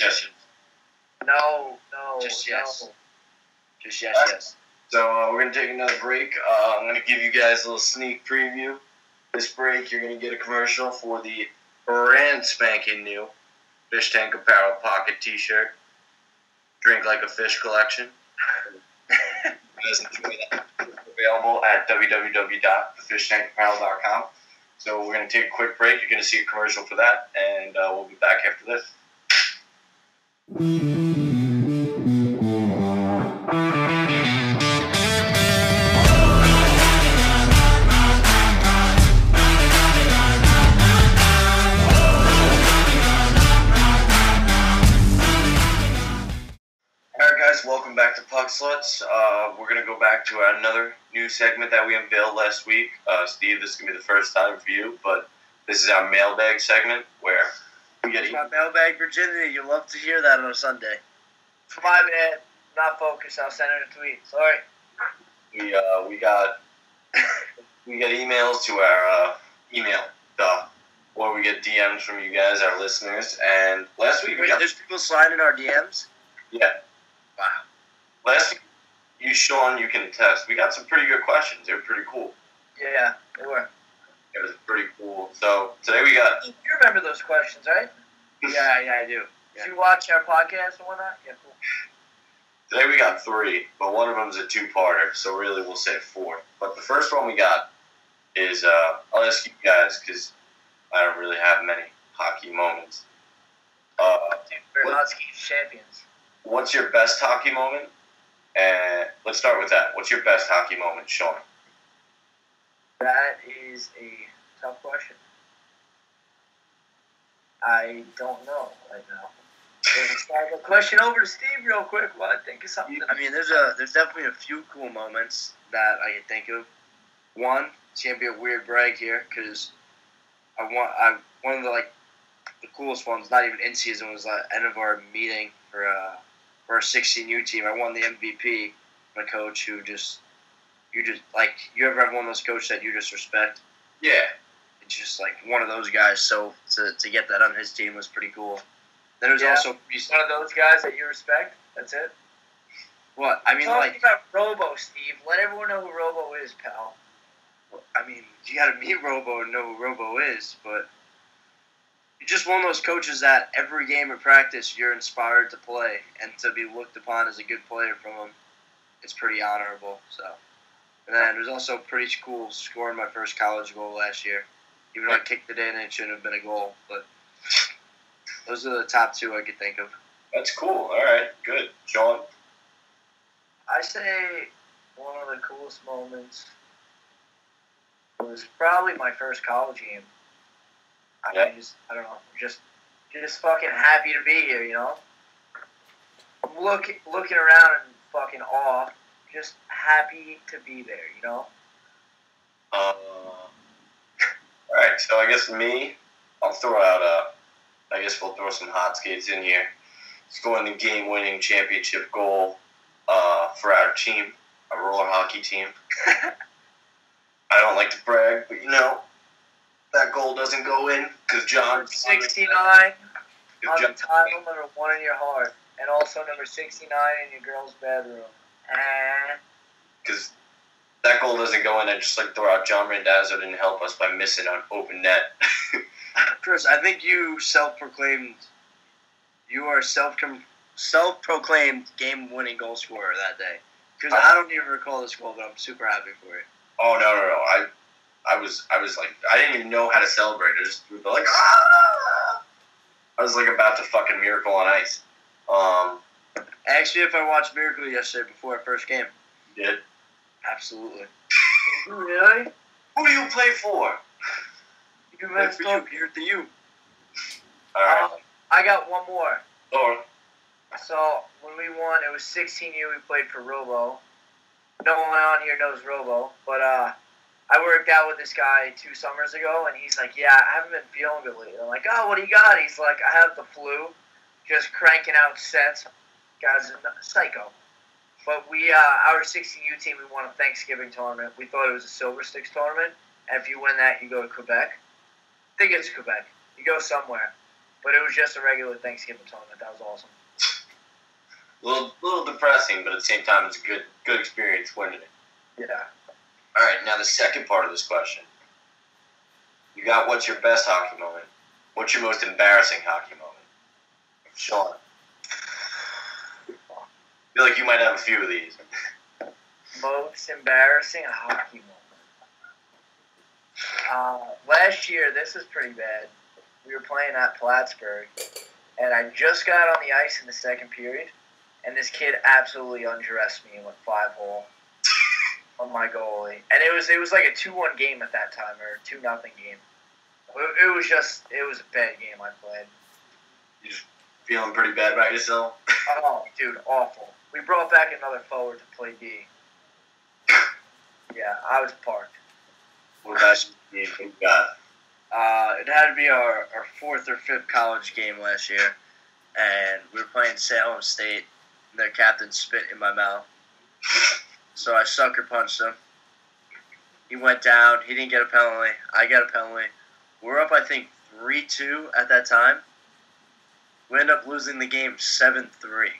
No. Just yes. No. Just yes. So we're going to take another break. I'm going to give you guys a little sneak preview. This break, you're going to get a commercial for the brand spanking new Fishtank Apparel Pocket T-shirt. Drink Like a Fish collection. You guys enjoy that. It's available at www.thefishtankapparel.com. So we're going to take a quick break. You're going to see a commercial for that, and we'll be back after this. Alright guys, welcome back to Puck Sluts. We're going to go back to another new segment that we unveiled last week. Steve, this is going to be the first time for you, but this is our mailbag segment where we get My mailbag virginity. You love to hear that on a Sunday. My bad. Not focused. I'll send her a tweet. Sorry. we got emails to our email, or we get DMs from you guys, our listeners, and last week we got... There's people sliding our DMs? Yeah. Wow. Last week, Sean, you can attest, we got some pretty good questions. They were pretty cool. Yeah, they were. It was pretty cool. So today we got... You remember those questions, right? Yeah, I do. Did you watch our podcast and whatnot? Yeah, cool. Today we got 3, but one of them is a 2-parter, so really we'll say 4. But the first one we got is, I'll ask you guys, because I don't really have many hockey moments. We're Husky champions. What's your best hockey moment, And let's start with that. What's your best hockey moment, Sean? That is a tough question. I don't know right now. Let's start the question over to Steve real quick while I think of something. I mean, there's definitely a few cool moments that I can think of. One, it's gonna be a weird brag here because one of the coolest ones, not even in season, was the end of our meeting for our 16U team. I won the MVP. My coach, you ever have one of those coaches that you just respect? Yeah. It's just like one of those guys. So to get that on his team was pretty cool. Then there's also one of those guys that you respect. That's it. What I mean, talking about Robo, Steve. Let everyone know who Robo is, pal. I mean, you got to meet Robo and know who Robo is, but you're just one of those coaches that every game of practice you're inspired to play, and to be looked upon as a good player from him, it's pretty honorable. So, and then it was also pretty cool scoring my first college goal last year, even though I kicked it in and it shouldn't have been a goal. But those are the top two I could think of. That's cool. All right, good, Sean. I say one of the coolest moments was probably my first college game. I don't know, just fucking happy to be here, you know. I'm looking around in fucking awe, just happy to be there, you know. All right, so I guess me, I'll throw out I guess we'll throw some hot skates in here. Scoring the game-winning championship goal for our team, our roller hockey team. I don't like to brag, but you know, that goal doesn't go in because John 69 on the title, number 1 in your heart, and also number 69 in your girl's bedroom. Because that goal doesn't go in, I just like to throw out John Randazzo didn't help us by missing on open net. Chris, I think you are self-proclaimed game-winning goal scorer that day. Because I don't even recall this goal, but I'm super happy for it. Oh no! I was like, I didn't even know how to celebrate. I just threw the like, ah! I was like about to fucking Miracle on Ice. Actually, if I watched Miracle yesterday before our first game. You did? Absolutely. Really? Who do you play for? You messed up. Here to you. All right. I got one more. Or So when we won, it was 16U. We played for Robo. No one on here knows Robo, but I worked out with this guy 2 summers ago, and he's like, "Yeah, I haven't been feeling good lately." I'm like, "Oh, what do you got?" He's like, "I have the flu, just cranking out sets." Guy's a psycho. But our 16U team, we won a Thanksgiving tournament. We thought it was a Silver Sticks tournament, and if you win that, you go to Quebec. I think it's Quebec. You go somewhere. But it was just a regular Thanksgiving tournament. That was awesome. a little depressing, but at the same time, it's a good experience winning it. Yeah. All right, now the second part of this question. You got what's your best hockey moment? What's your most embarrassing hockey moment? Sean. I feel like you might have a few of these. Most embarrassing hockey moment. Last year, this is pretty bad. We were playing at Plattsburgh, and I just got on the ice in the second period, and this kid absolutely undressed me and went 5-hole on my goalie. And it was like a 2-1 game at that time, or a 2-0 game. It was a bad game I played. You just feeling pretty bad about yourself? Oh, dude, awful. We brought back another forward to play D. Yeah, I was parked. What about you? What you got? It had to be our 4th or 5th college game last year, and we were playing Salem State, and their captain spit in my mouth. So I sucker punched him. He went down. He didn't get a penalty. I got a penalty. We're up, I think, 3-2 at that time. We end up losing the game 7-3.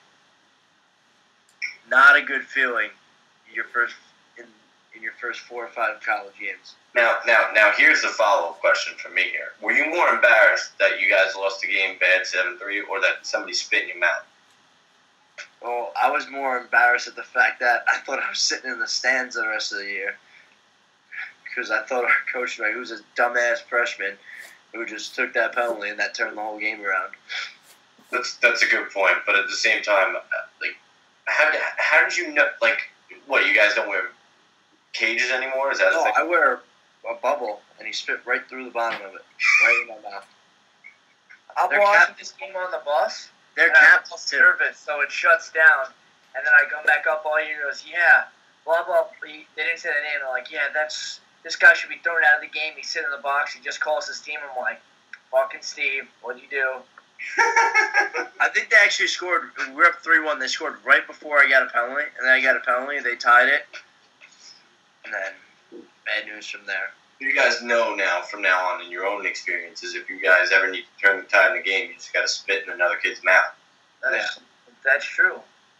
Not a good feeling in your first 4 or 5 college games. Now, here's the follow-up question from me here. Were you more embarrassed that you guys lost the game bad 7-3, or that somebody spit in your mouth? Well, I was more embarrassed at the fact that I thought I was sitting in the stands the rest of the year. Because I thought our coach, who was a dumbass freshman, who just took that penalty and that turned the whole game around. That's a good point, but at the same time, like, how did you know? Like, what? You guys don't wear cages anymore? Is that a No, thing? I wear a bubble, and he spit right through the bottom of it, right in my mouth. I'm They're watching this game on the bus. They're and I'm caps too. nervous, so it shuts down. And then I come back up, all you goes, yeah, blah, blah. They didn't say the name. They're like, yeah, this guy should be thrown out of the game. He's sitting in the box. He just calls his team. I'm like, fucking Steve, what'd you do? I think they actually scored. We were up 3-1. They scored right before I got a penalty, and then I got a penalty. They tied it, and then bad news from there. You guys know now, from now on, in your own experiences, if you guys ever need to turn the tide in the game, you just got to spit in another kid's mouth. That's true.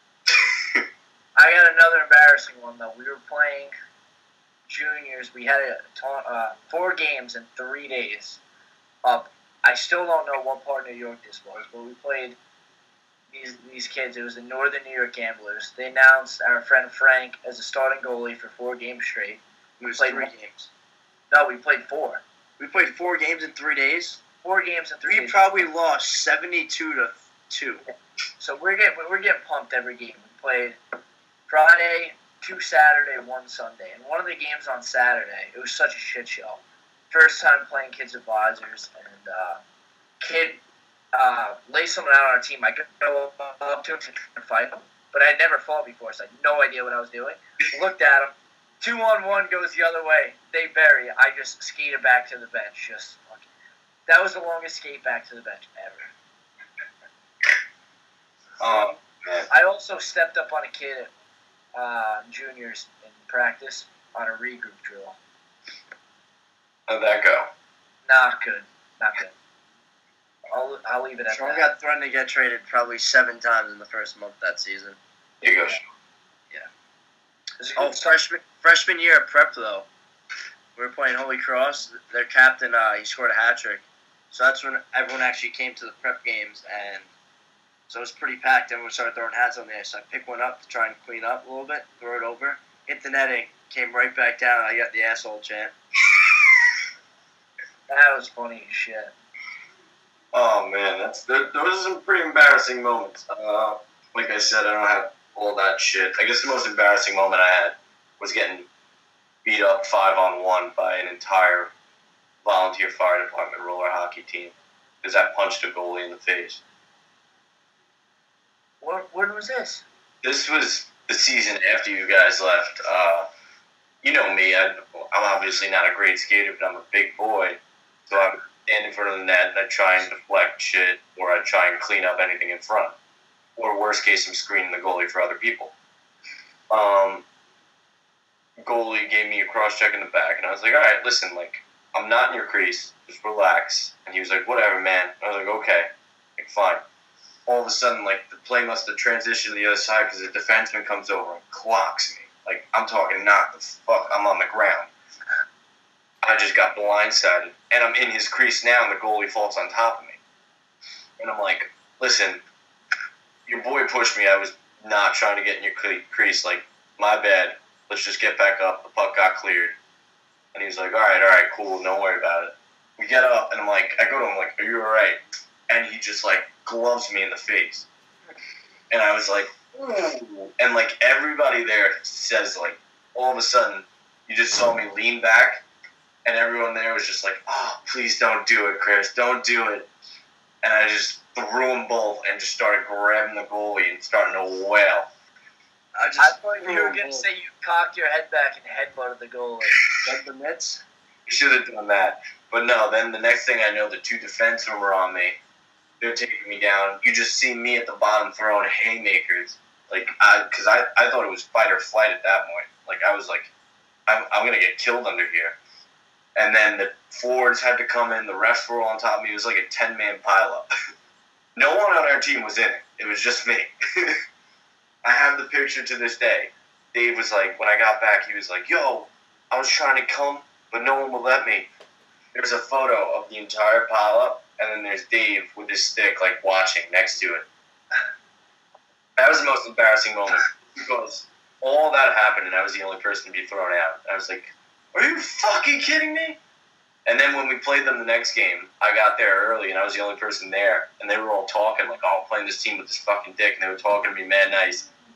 I got another embarrassing one, though. We were playing juniors. We had 4 games in 3 days up. I still don't know what part of New York this was, but we played these kids. It was the Northern New York Gamblers. They announced our friend Frank as a starting goalie for 4 games straight. We played 3 games. No, we played 4. We played 4 games in 3 days. 4 games in 3 days. We probably lost 72-2. So we're getting pumped every game. We played Friday, 2 Saturday, 1 Sunday. And one of the games on Saturday, it was such a shit show. First time playing kids advisors, and kid laid someone out on our team. I go up to him to fight him, but I had never fought before, so I had no idea what I was doing. Looked at him. 2-on-1 goes the other way. They bury it. I just skated back to the bench. That was the longest skate back to the bench ever. I also stepped up on a kid at juniors in practice on a regroup drill. How'd that go? Not good. I'll leave it at Sean that. got threatened to get traded probably 7 times in the first month that season. Here you go. Oh, freshman year at prep though, we were playing Holy Cross. Their captain, he scored a hat trick, so that's when everyone actually came to the prep games, and so it was pretty packed. Everyone started throwing hats on the ice. So I picked one up to try and clean up a little bit, throw it over, hit the netting, came right back down. I got the asshole chant. That was funny as shit. Oh man, those are some pretty embarrassing moments. Like I said, I don't have all that shit. I guess the most embarrassing moment I had was getting beat up 5-on-1 by an entire volunteer fire department roller hockey team because I punched a goalie in the face. When was this? This was the season after you guys left. You know me, I'm obviously not a great skater, but I'm a big boy. So I would stand in front of the net and I'd try and deflect shit, or I'd try and clean up anything in front. Or worst case, I'm screening the goalie for other people. Goalie gave me a cross check in the back, and I was like, all right, listen, like, I'm not in your crease, just relax. And he was like, whatever, man. I was like, okay, like, fine. All of a sudden, like, the play must have transitioned to the other side because the defenseman comes over and clocks me. Like, I'm talking knock the fuck, I'm on the ground. I just got blindsided, and I'm in his crease now, and the goalie falls on top of me. And I'm like, listen, your boy pushed me. I was not trying to get in your crease. Like, my bad. Let's just get back up. The puck got cleared. And he was like, all right, cool. Don't worry about it. We get up, and I go to him, like, are you all right? And he just, like, gloves me in the face. And I was like, ooh. And, like, everybody there says, like, all of a sudden, you just saw me lean back, and everyone there was just like, oh, please don't do it, Chris. Don't do it. And I just threw them both and just started grabbing the goalie and starting to wail. I thought you were going to say you cocked your head back and headbutted the goalie. Like the mitts? You should have done that. But no, then the next thing I know, the 2 defensemen were on me. They're taking me down. You just see me at the bottom throwing haymakers. Like, because I thought it was fight or flight at that point. Like, I was like, I'm going to get killed under here. And then the forwards had to come in. The refs were all on top of me. It was like a 10-man pileup. No one on our team was in it. It was just me. I have the picture to this day. Dave was like, when I got back, he was like, yo, I was trying to come, but no one would let me. There's a photo of the entire pileup, and then there's Dave with his stick, like, watching next to it. That was the most embarrassing moment because all that happened, and I was the only person to be thrown out. I was like, are you fucking kidding me? And then when we played them the next game, I got there early, and I was the only person there. And they were all talking, like, oh, I'm playing this team with this fucking dick. And they were talking to me mad nice.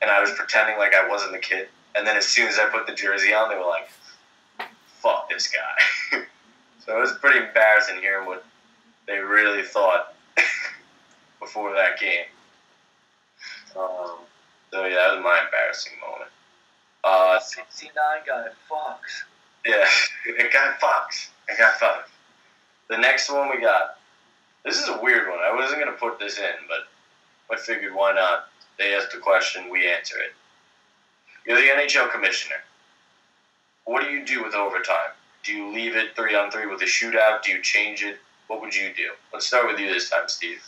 and I was pretending like I wasn't the kid. And then as soon as I put the jersey on, they were like, "Fuck this guy." So it was pretty embarrassing hearing what they really thought before that game. So yeah, that was my embarrassing moment. 69 guy fucks. Yeah, it got fucked. The next one we got. This is a weird one. I wasn't gonna put this in, but I figured why not? They asked a question, we answer it. You're the NHL commissioner. What do you do with overtime? Do you leave it 3-on-3 with a shootout? Do you change it? What would you do? Let's start with you this time, Steve.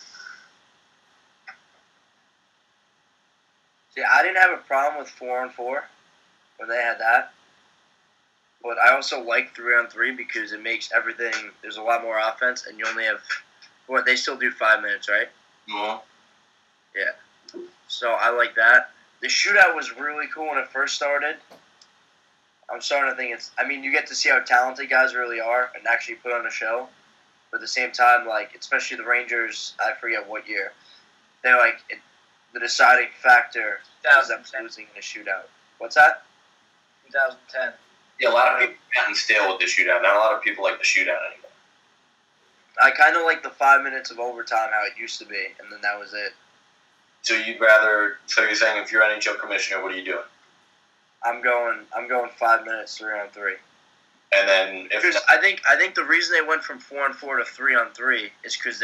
See, I didn't have a problem with 4-on-4 when they had that. But I also like 3-on-3 because it makes everything, there's a lot more offense, and you only have, they still do 5 minutes, right? Mm-hmm. Yeah. So I like that. The shootout was really cool when it first started. I'm starting to think you get to see how talented guys really are and actually put on a show. But at the same time, especially the Rangers, I forget what year, they're the deciding factor is them losing in a shootout. What's that? 2010. Yeah, a lot of people have gotten stale with the shootout. Not a lot of people like the shootout anymore. I kind of like the 5 minutes of overtime, how it used to be, and then that was it. So you're saying if you're NHL commissioner, what are you doing? I'm going 5 minutes 3-on-3. And then I think the reason they went from 4-on-4 to 3-on-3 is because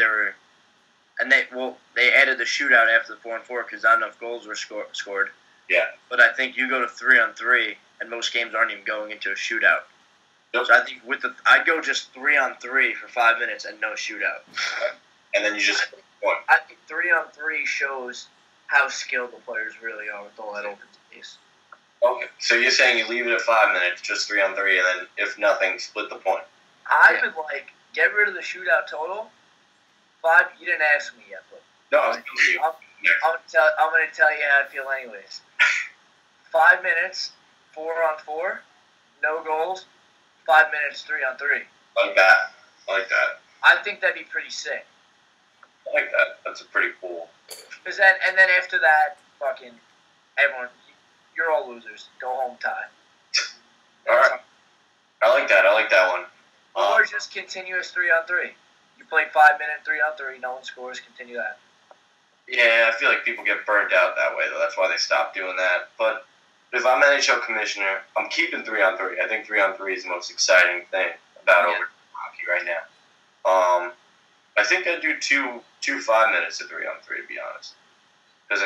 they added the shootout after the 4-on-4 because not enough goals were scored. Yeah. But I think you go to 3-on-3 and most games aren't even going into a shootout. Yep. So I think I'd go just 3-on-3 for 5 minutes and no shootout. And then you just I think 3-on-3 shows how skilled the players really are with all that open space. Okay, so you're saying you leave it at 5 minutes, just 3-on-3, and then if nothing, split the point. I would get rid of the shootout total. 5. You didn't ask me yet, but No, I'm going to tell you how I feel anyways. 5 minutes, 4-on-4, no goals. 5 minutes, 3-on-3. Like that. I think that'd be pretty sick. I like that. That's a pretty cool. And then after that, fucking everyone, you're all losers. Go home tie. All right. I like that one. Or just continuous 3-on-3. You play 5 minute 3-on-3, no one scores, continue that. Yeah, I feel like people get burnt out that way, though. That's why they stopped doing that. But if I'm NHL commissioner, I'm keeping 3-on-3. I think 3-on-3 is the most exciting thing about over hockey right now. I think I'd do two 5 minutes of 3-on-3, to be honest. Because,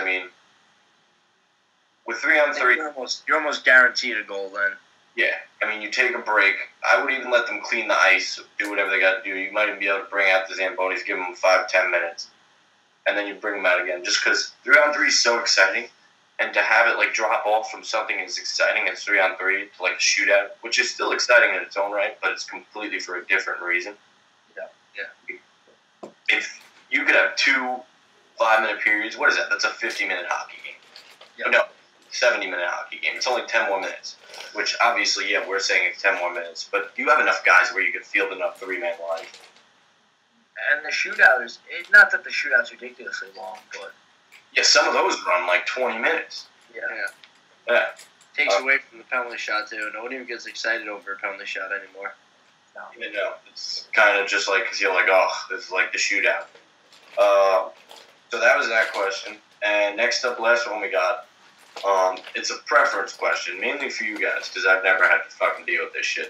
with 3-on-3... You're almost guaranteed a goal then. Yeah. You take a break. I would even let them clean the ice, do whatever they got to do. You might even be able to bring out the Zambonis, give them 5-10 minutes. And then you bring them out again. Just because 3-on-3 is so exciting. And to have it, drop off from something as exciting as 3-on-3 to, a shootout, which is still exciting in its own right, but it's completely for a different reason. Yeah. If you could have 2 5-minute periods, what is that? That's a 50-minute hockey game. Yep. No, 70-minute hockey game. It's only 10 more minutes, which obviously, yeah, we're saying it's 10 more minutes, but you have enough guys where you could field enough 3-man lines. And the shootout is, not that the shootout's ridiculously long, but... Yeah, some of those run 20 minutes. Yeah. Takes away from the penalty shot, too. No one even gets excited over a penalty shot anymore. No. It's kind of just because you're this is the shootout. So that was that question. And next up, last one we got. It's a preference question, mainly for you guys, because I've never had to fucking deal with this shit.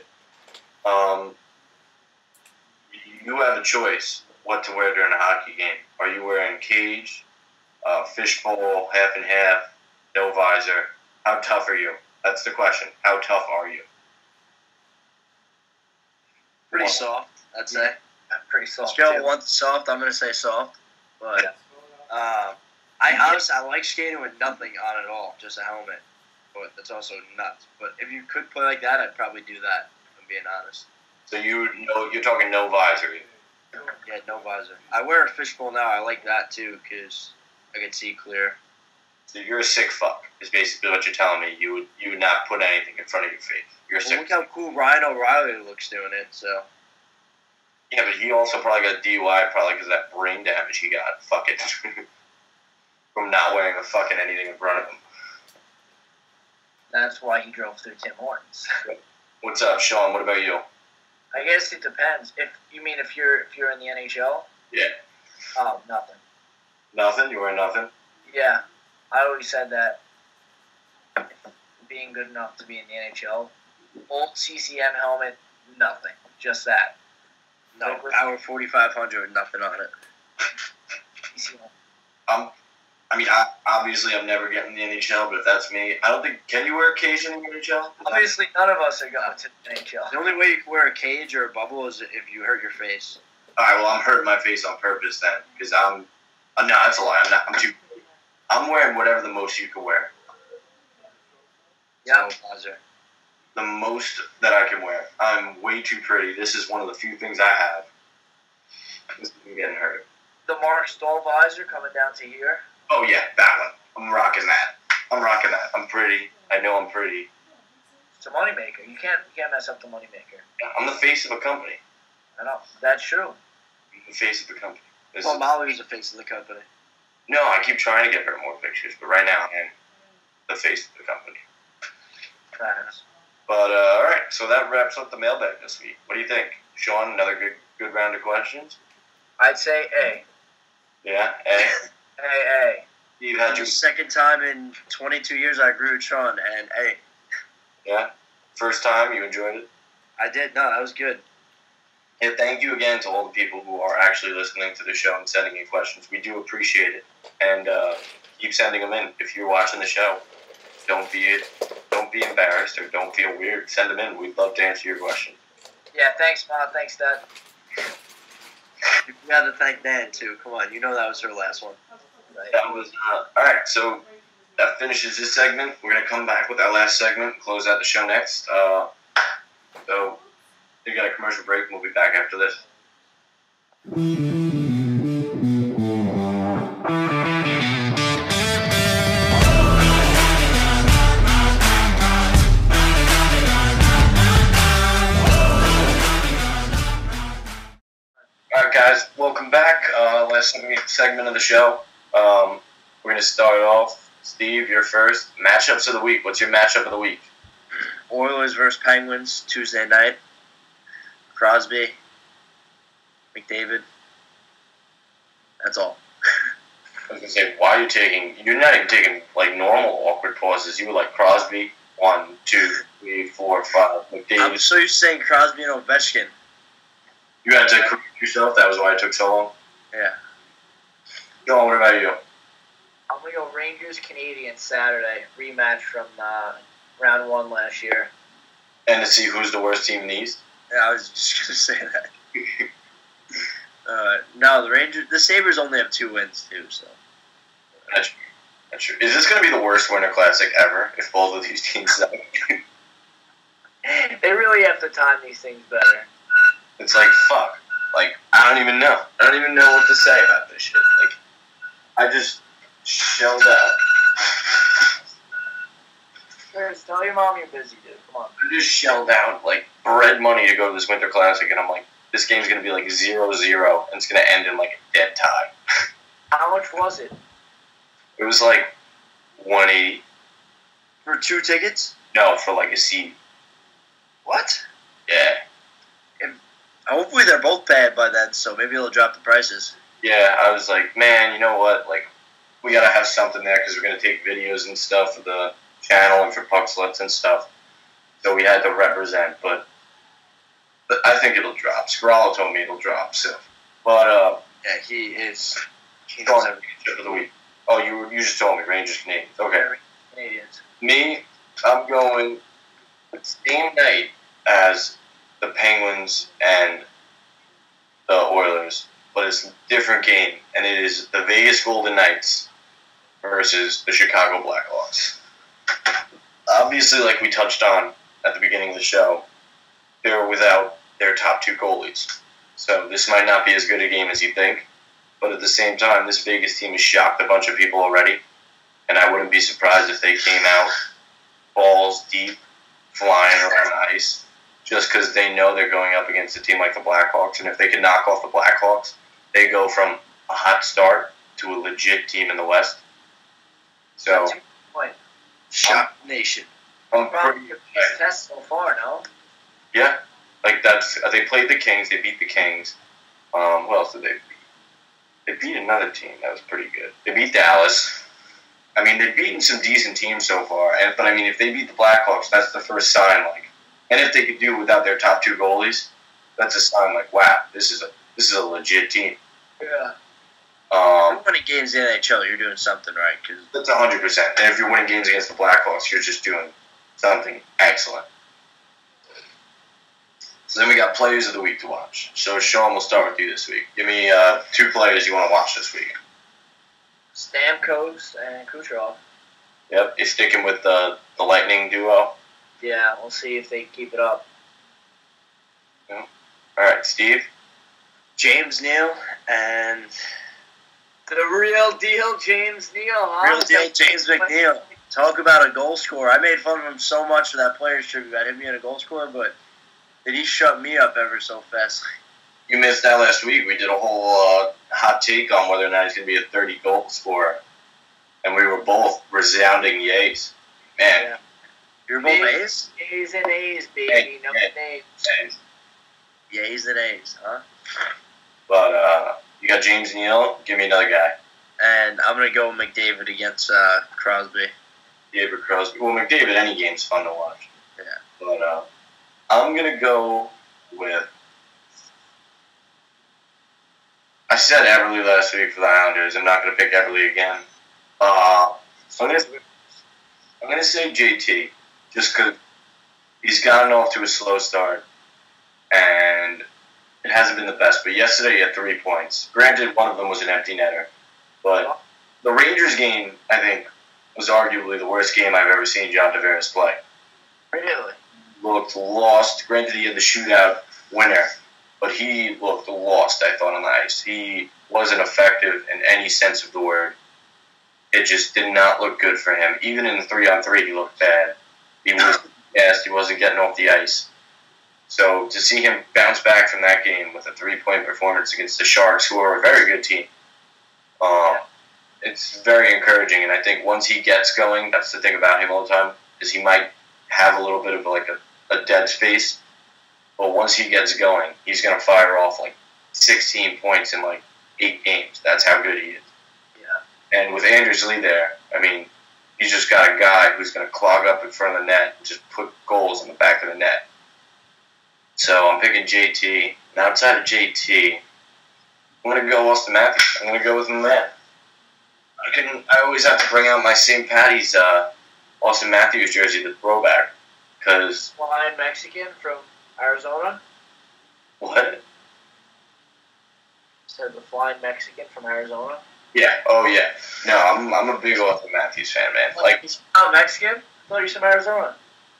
You have a choice what to wear during a hockey game. Are you wearing cage, fishbowl, half and half, no visor? How tough are you? That's the question. How tough are you? Pretty soft, I'd say. Pretty soft. Scale 1 to soft, I'm going to say soft. But I like skating with nothing on at all, just a helmet. But that's also nuts. But if you could play like that, I'd probably do that, if I'm being honest. So you're talking no visor. Yeah, no visor. I wear a fishbowl now. I like that too because I can see clear. So you're a sick fuck, is basically what you're telling me. You would not put anything in front of your face. You're a sick look how cool Ryan O'Reilly looks doing it, so. Yeah, but he also probably got DUI probably because of that brain damage he got. Fuck it. From not wearing a fucking anything in front of him. That's why he drove through Tim Hortons. What's up, Sean? What about you? I guess it depends. If you're in the NHL. Yeah. Oh, nothing. Nothing? You wear nothing? Yeah, I always said that. Being good enough to be in the NHL. Old CCM helmet, nothing. Just that. No, Power 4500 with nothing on it. Obviously, I'm never getting the NHL, but if that's me, I don't think. Can you wear a cage in the NHL? Obviously, none of us are going to the NHL. The only way you can wear a cage or a bubble is if you hurt your face. All right, well, I'm hurting my face on purpose then, because no, that's a lie. I'm wearing whatever the most you can wear. Yeah. The most that I can wear. I'm way too pretty. This is one of the few things I have. I'm getting hurt. The Mark Stahl visor coming down to here. Oh yeah, that one. I'm rocking that. I'm pretty. I know I'm pretty. It's a moneymaker. You can't mess up the moneymaker. I'm the face of a company. I know. That's true. I'm the face of the company. Well, Molly was the face of the company. No, I keep trying to get her more pictures, but right now I am the face of the company. Thanks. But all right, so that wraps up the mailbag this week. What do you think, Sean? Another good round of questions. I'd say A. Yeah, A. A. You had your second time in 22 years I grew with Sean, and A. Yeah, first time you enjoyed it. I did. No, that was good. And thank you again to all the people who are actually listening to the show and sending in questions. We do appreciate it, and keep sending them in. If you're watching the show, don't be embarrassed or don't feel weird. Send them in. We'd love to answer your question. Yeah, thanks, Ma. Thanks, Dad. You got to thank Nan too. Come on, you know that was her last one. Right. That was all right. So that finishes this segment. We're gonna come back with our last segment and close out the show next. So we got a commercial break, and we'll be back after this. All right, guys, welcome back. Last segment of the show. We're going to start off. Steve, you're first. Matchups of the week. What's your matchup of the week? Oilers versus Penguins, Tuesday night. Crosby, McDavid. That's all. I was going to say, why are you taking... You're not even taking, like, normal awkward pauses. You were like Crosby, 1, 2, 3, 4, 5. McDavid. I'm so used to saying Crosby and Ovechkin. You had to correct yourself? That was why it took so long? Yeah. John, what about you? I'm going to go Rangers-Canadiens Saturday. Rematch from round 1 last year. And to see who's the worst team in the East? Yeah, I was just going to say that. No, the Sabres only have 2 wins, too, so. That's true. Is this going to be the worst Winter Classic ever if both of these teams suck? They really have to time these things better. It's like, fuck. Like, I don't even know. I don't even know what to say about this shit. Like, I just shelled out. Chris, tell your mom you're busy, dude. Come on. I just shelled out, like, bread money to go to this Winter Classic, and I'm like, this game's going to be like 0-0, and it's going to end in, like, a dead tie. How much was it? It was like $180. For 2 tickets? No, for like a seat. What? Yeah. Hopefully they're both bad by then, so maybe they'll drop the prices. Yeah, I was like, man, you know what? Like, we got to have something there because we're going to take videos and stuff for the channel and for Puck Sluts and stuff. So we had to represent, but I think it'll drop. Scarallo told me it'll drop, so. But, Yeah, he is. Sean, matchup of the week. Oh, you just told me, Rangers Canadiens. Okay. Canadians. Me, I'm going the same night as the Penguins and the Oilers, but it's a different game, and it is the Vegas Golden Knights versus the Chicago Blackhawks. Obviously, like we touched on at the beginning of the show, they're without their top 2 goalies. So this might not be as good a game as you think, but at the same time, this Vegas team has shocked a bunch of people already, and I wouldn't be surprised if they came out balls deep, flying around ice, just because they know they're going up against a team like the Blackhawks, and if they can knock off the Blackhawks, they go from a hot start to a legit team in the West. So, Point. Shock Nation. I'm Probably pretty. the test so far, no? Yeah, like that's they played the Kings. They beat the Kings. What else did they beat? They beat another team that was pretty good. They beat Dallas. I mean, they've beaten some decent teams so far. But I mean, if they beat the Blackhawks, that's the first sign. Like, and if they could do it without their top two goalies, that's a sign. Like, wow, this is a legit team. Yeah. If you're winning games in the NHL, you're doing something right. Cause That's 100%. And if you're winning games against the Blackhawks, you're just doing something excellent. So then we got players of the week to watch. So Sean, we'll start with you this week. Give me 2 players you want to watch this week. Stamkos and Kucherov. Yep, you're sticking with the Lightning duo. Yeah, we'll see if they keep it up. All right, Steve. James Neal and The real deal, James Neal, huh? real deal James McNeil. Talk about a goal scorer. I made fun of him so much for that player's tribute about him being a goal scorer, but did he shut me up ever so fast? You missed that last week. We did a whole hot take on whether or not he's going to be a 30-goal scorer. And we were both resounding yays. Man. Yeah. You're both A's? A's and A's, baby. Hey, No hey, names. hey. Yays and A's, huh? But you got James Neal. Give me another guy. And I'm going to go McDavid against Crosby. David Crosby. Well, McDavid, any game's fun to watch. Yeah. But I'm going to go with... I said Everly last week for the Islanders. I'm not going to pick Everly again. So I'm going to say JT, just because he's gotten off to a slow start, and it hasn't been the best. But yesterday he had 3 points. Granted, one of them was an empty netter. But the Rangers game, I think, was arguably the worst game I've ever seen John Tavares play. Really? Looked lost. Granted, he had the shootout winner, but he looked lost, I thought, on the ice. He wasn't effective in any sense of the word. It just did not look good for him. Even in the 3-on-3, he looked bad. He was gassed. He wasn't getting off the ice. So to see him bounce back from that game with a 3-point performance against the Sharks, who are a very good team, it's very encouraging. And I think once he gets going, that's the thing about him all the time, is he might have a little bit of like a dead space. But once he gets going, he's going to fire off like 16 points in like 8 games. That's how good he is. Yeah. And with Anders Lee there, I mean, he's just got a guy who's going to clog up in front of the net and just put goals in the back of the net. So I'm picking JT. And outside of JT, I'm going to go Austin Matthews. I'm going to go with the man. I always have to bring out my St. Patty's Austin Matthews jersey, the throwback. Because... Flying Mexican from Arizona? What? Said the flying Mexican from Arizona? Yeah. Oh, yeah. No, I'm a big Austin Matthews fan, man. Like, he's not Mexican? I thought he was from Arizona.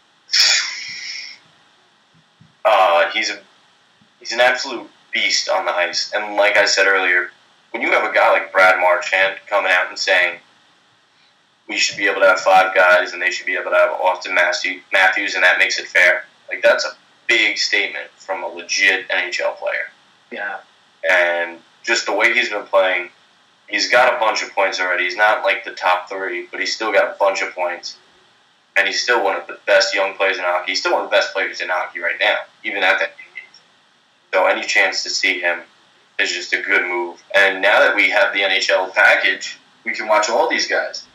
He's an absolute beast on the ice. And like I said earlier, when you have a guy like Brad Marchand coming out and saying we should be able to have 5 guys and they should be able to have Austin Matthews and that makes it fair, like that's a big statement from a legit NHL player. Yeah. And just the way he's been playing, he's got a bunch of points already. He's not like the top 3, but he's still got a bunch of points. And he's still one of the best young players in hockey. He's still one of the best players in hockey right now, even at that age. So any chance to see him is just a good move. And now that we have the NHL package, we can watch all these guys.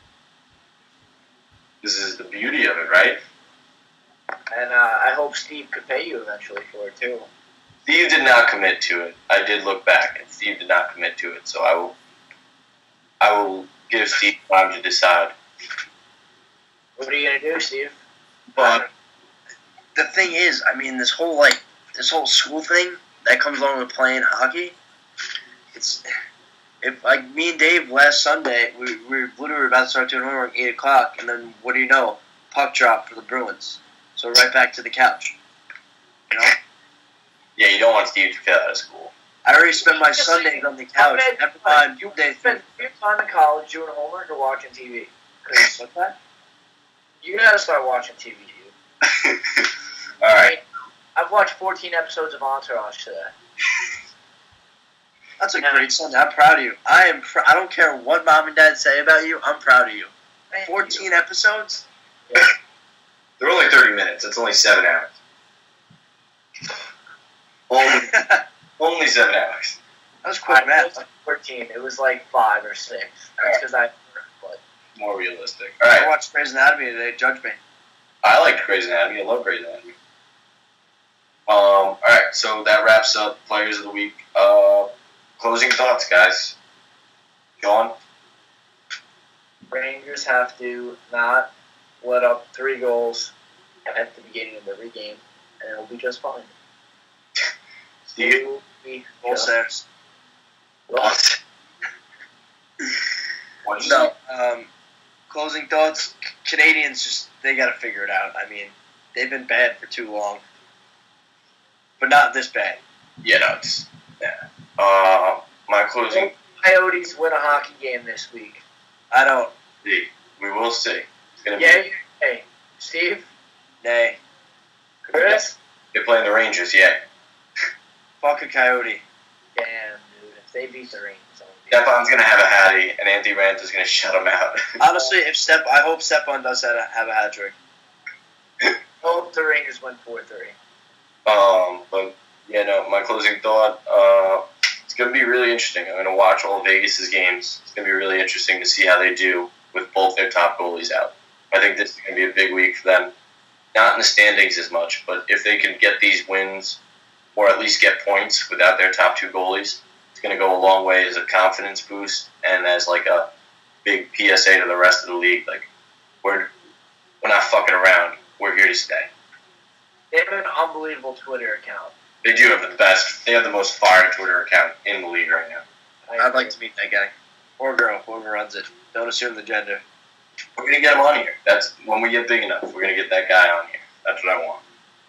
This is the beauty of it, right? And I hope Steve could pay you eventually for it, too. Steve did not commit to it. I did look back, and Steve did not commit to it. So I will give Steve time to decide. What are you going to do, Steve? But the thing is, I mean, this whole school thing that comes along with playing hockey, it's if like me and Dave last Sunday, we were literally about to start doing homework at 8 o'clock, and then what do you know? Puck drop for the Bruins. So right back to the couch. You know? Yeah, you don't want Steve to fail out of school. I already spent my Sundays on the couch. Every time You spend your time in college doing homework or watching TV? Because what's that? You gotta start watching TV, dude. All right. I've watched 14 episodes of Entourage today. That's a great Sunday. I'm proud of you. I don't care what mom and dad say about you. I'm proud of you. 14 episodes? Yeah. They're only 30 minutes. It's only 7 hours. Only 7 hours. That was quick, man. 14. It was like 5 or 6. That's because I. But More realistic. All right. I watched Grey's Anatomy today. Judge me. I like Grey's Anatomy. I love Grey's Anatomy. All right. So that wraps up Players of the Week. Closing thoughts, guys. Sean? Rangers have to not let up 3 goals at the beginning of every game, and it'll be just fine. Steve? Full Sares. What? What'd you No. say? Closing thoughts. Canadians just they got to figure it out. I mean, they've been bad for too long, but not this bad. Yeah, no, it's... Yeah. My closing... Coyotes win a hockey game this week. I don't. See. We will see. It's gonna Yeah, be... hey, Steve? Nay. Chris? They're playing the Rangers, yeah. Fuck a Coyote. Damn, dude. If they beat the Rangers, Stefan's gonna have a hattie, and Anthony Ranta's gonna shut him out. Honestly, I hope Stepan does have a hat trick. hope the Rangers win 4-3. But yeah, no. My closing thought. It's gonna be really interesting. I'm gonna watch all of Vegas's games. It's gonna be really interesting to see how they do with both their top goalies out. I think this is gonna be a big week for them. Not in the standings as much, but if they can get these wins, or at least get points without their top 2 goalies, it's going to go a long way as a confidence boost and as like a big PSA to the rest of the league. Like, we're not fucking around. We're here to stay. They have an unbelievable Twitter account. They do have the best. They have the most fired Twitter account in the league right now. I'd like to meet that guy. Or girl, whoever runs it. Don't assume the gender. We're going to get him on here. That's when we get big enough. We're going to get that guy on here. That's what I want.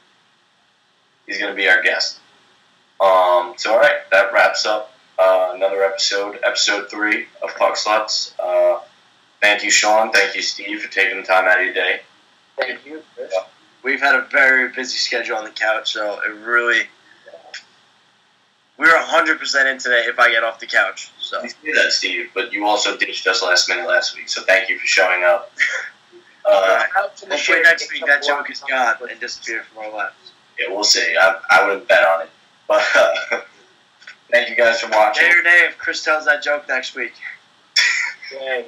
He's going to be our guest. So, all right, that wraps up another episode 3 of Puck Sluts. Thank you, Sean. Thank you, Steve, for taking the time out of your day. Thank you, Chris. We've had a very busy schedule on the couch, so it really... We're 100% in today if I get off the couch. So You say that, Steve, but you also ditched us last minute last week, so thank you for showing up. Hopefully next week that joke is gone and disappeared from our lives. Yeah, we'll see. I wouldn't bet on it. But thank you guys for watching. Day or day if Chris tells that joke next week. Hey.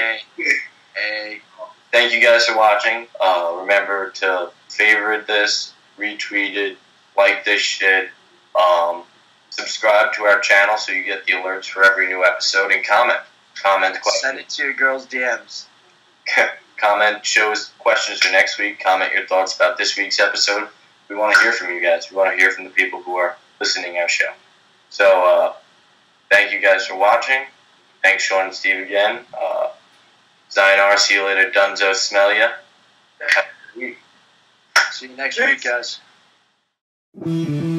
Hey. Thank you guys for watching. Remember to favorite this, retweet it, like this shit, subscribe to our channel so you get the alerts for every new episode, and comment questions. Send it to your girls' DMs. Comment, show us questions for next week. Comment your thoughts about this week's episode. We want to hear from you guys. We want to hear from the people who are listening to our show. So, thank you guys for watching. Thanks, Sean and Steve, again. Sayonara, see you later, Dunzo, smell ya. See you next week, guys.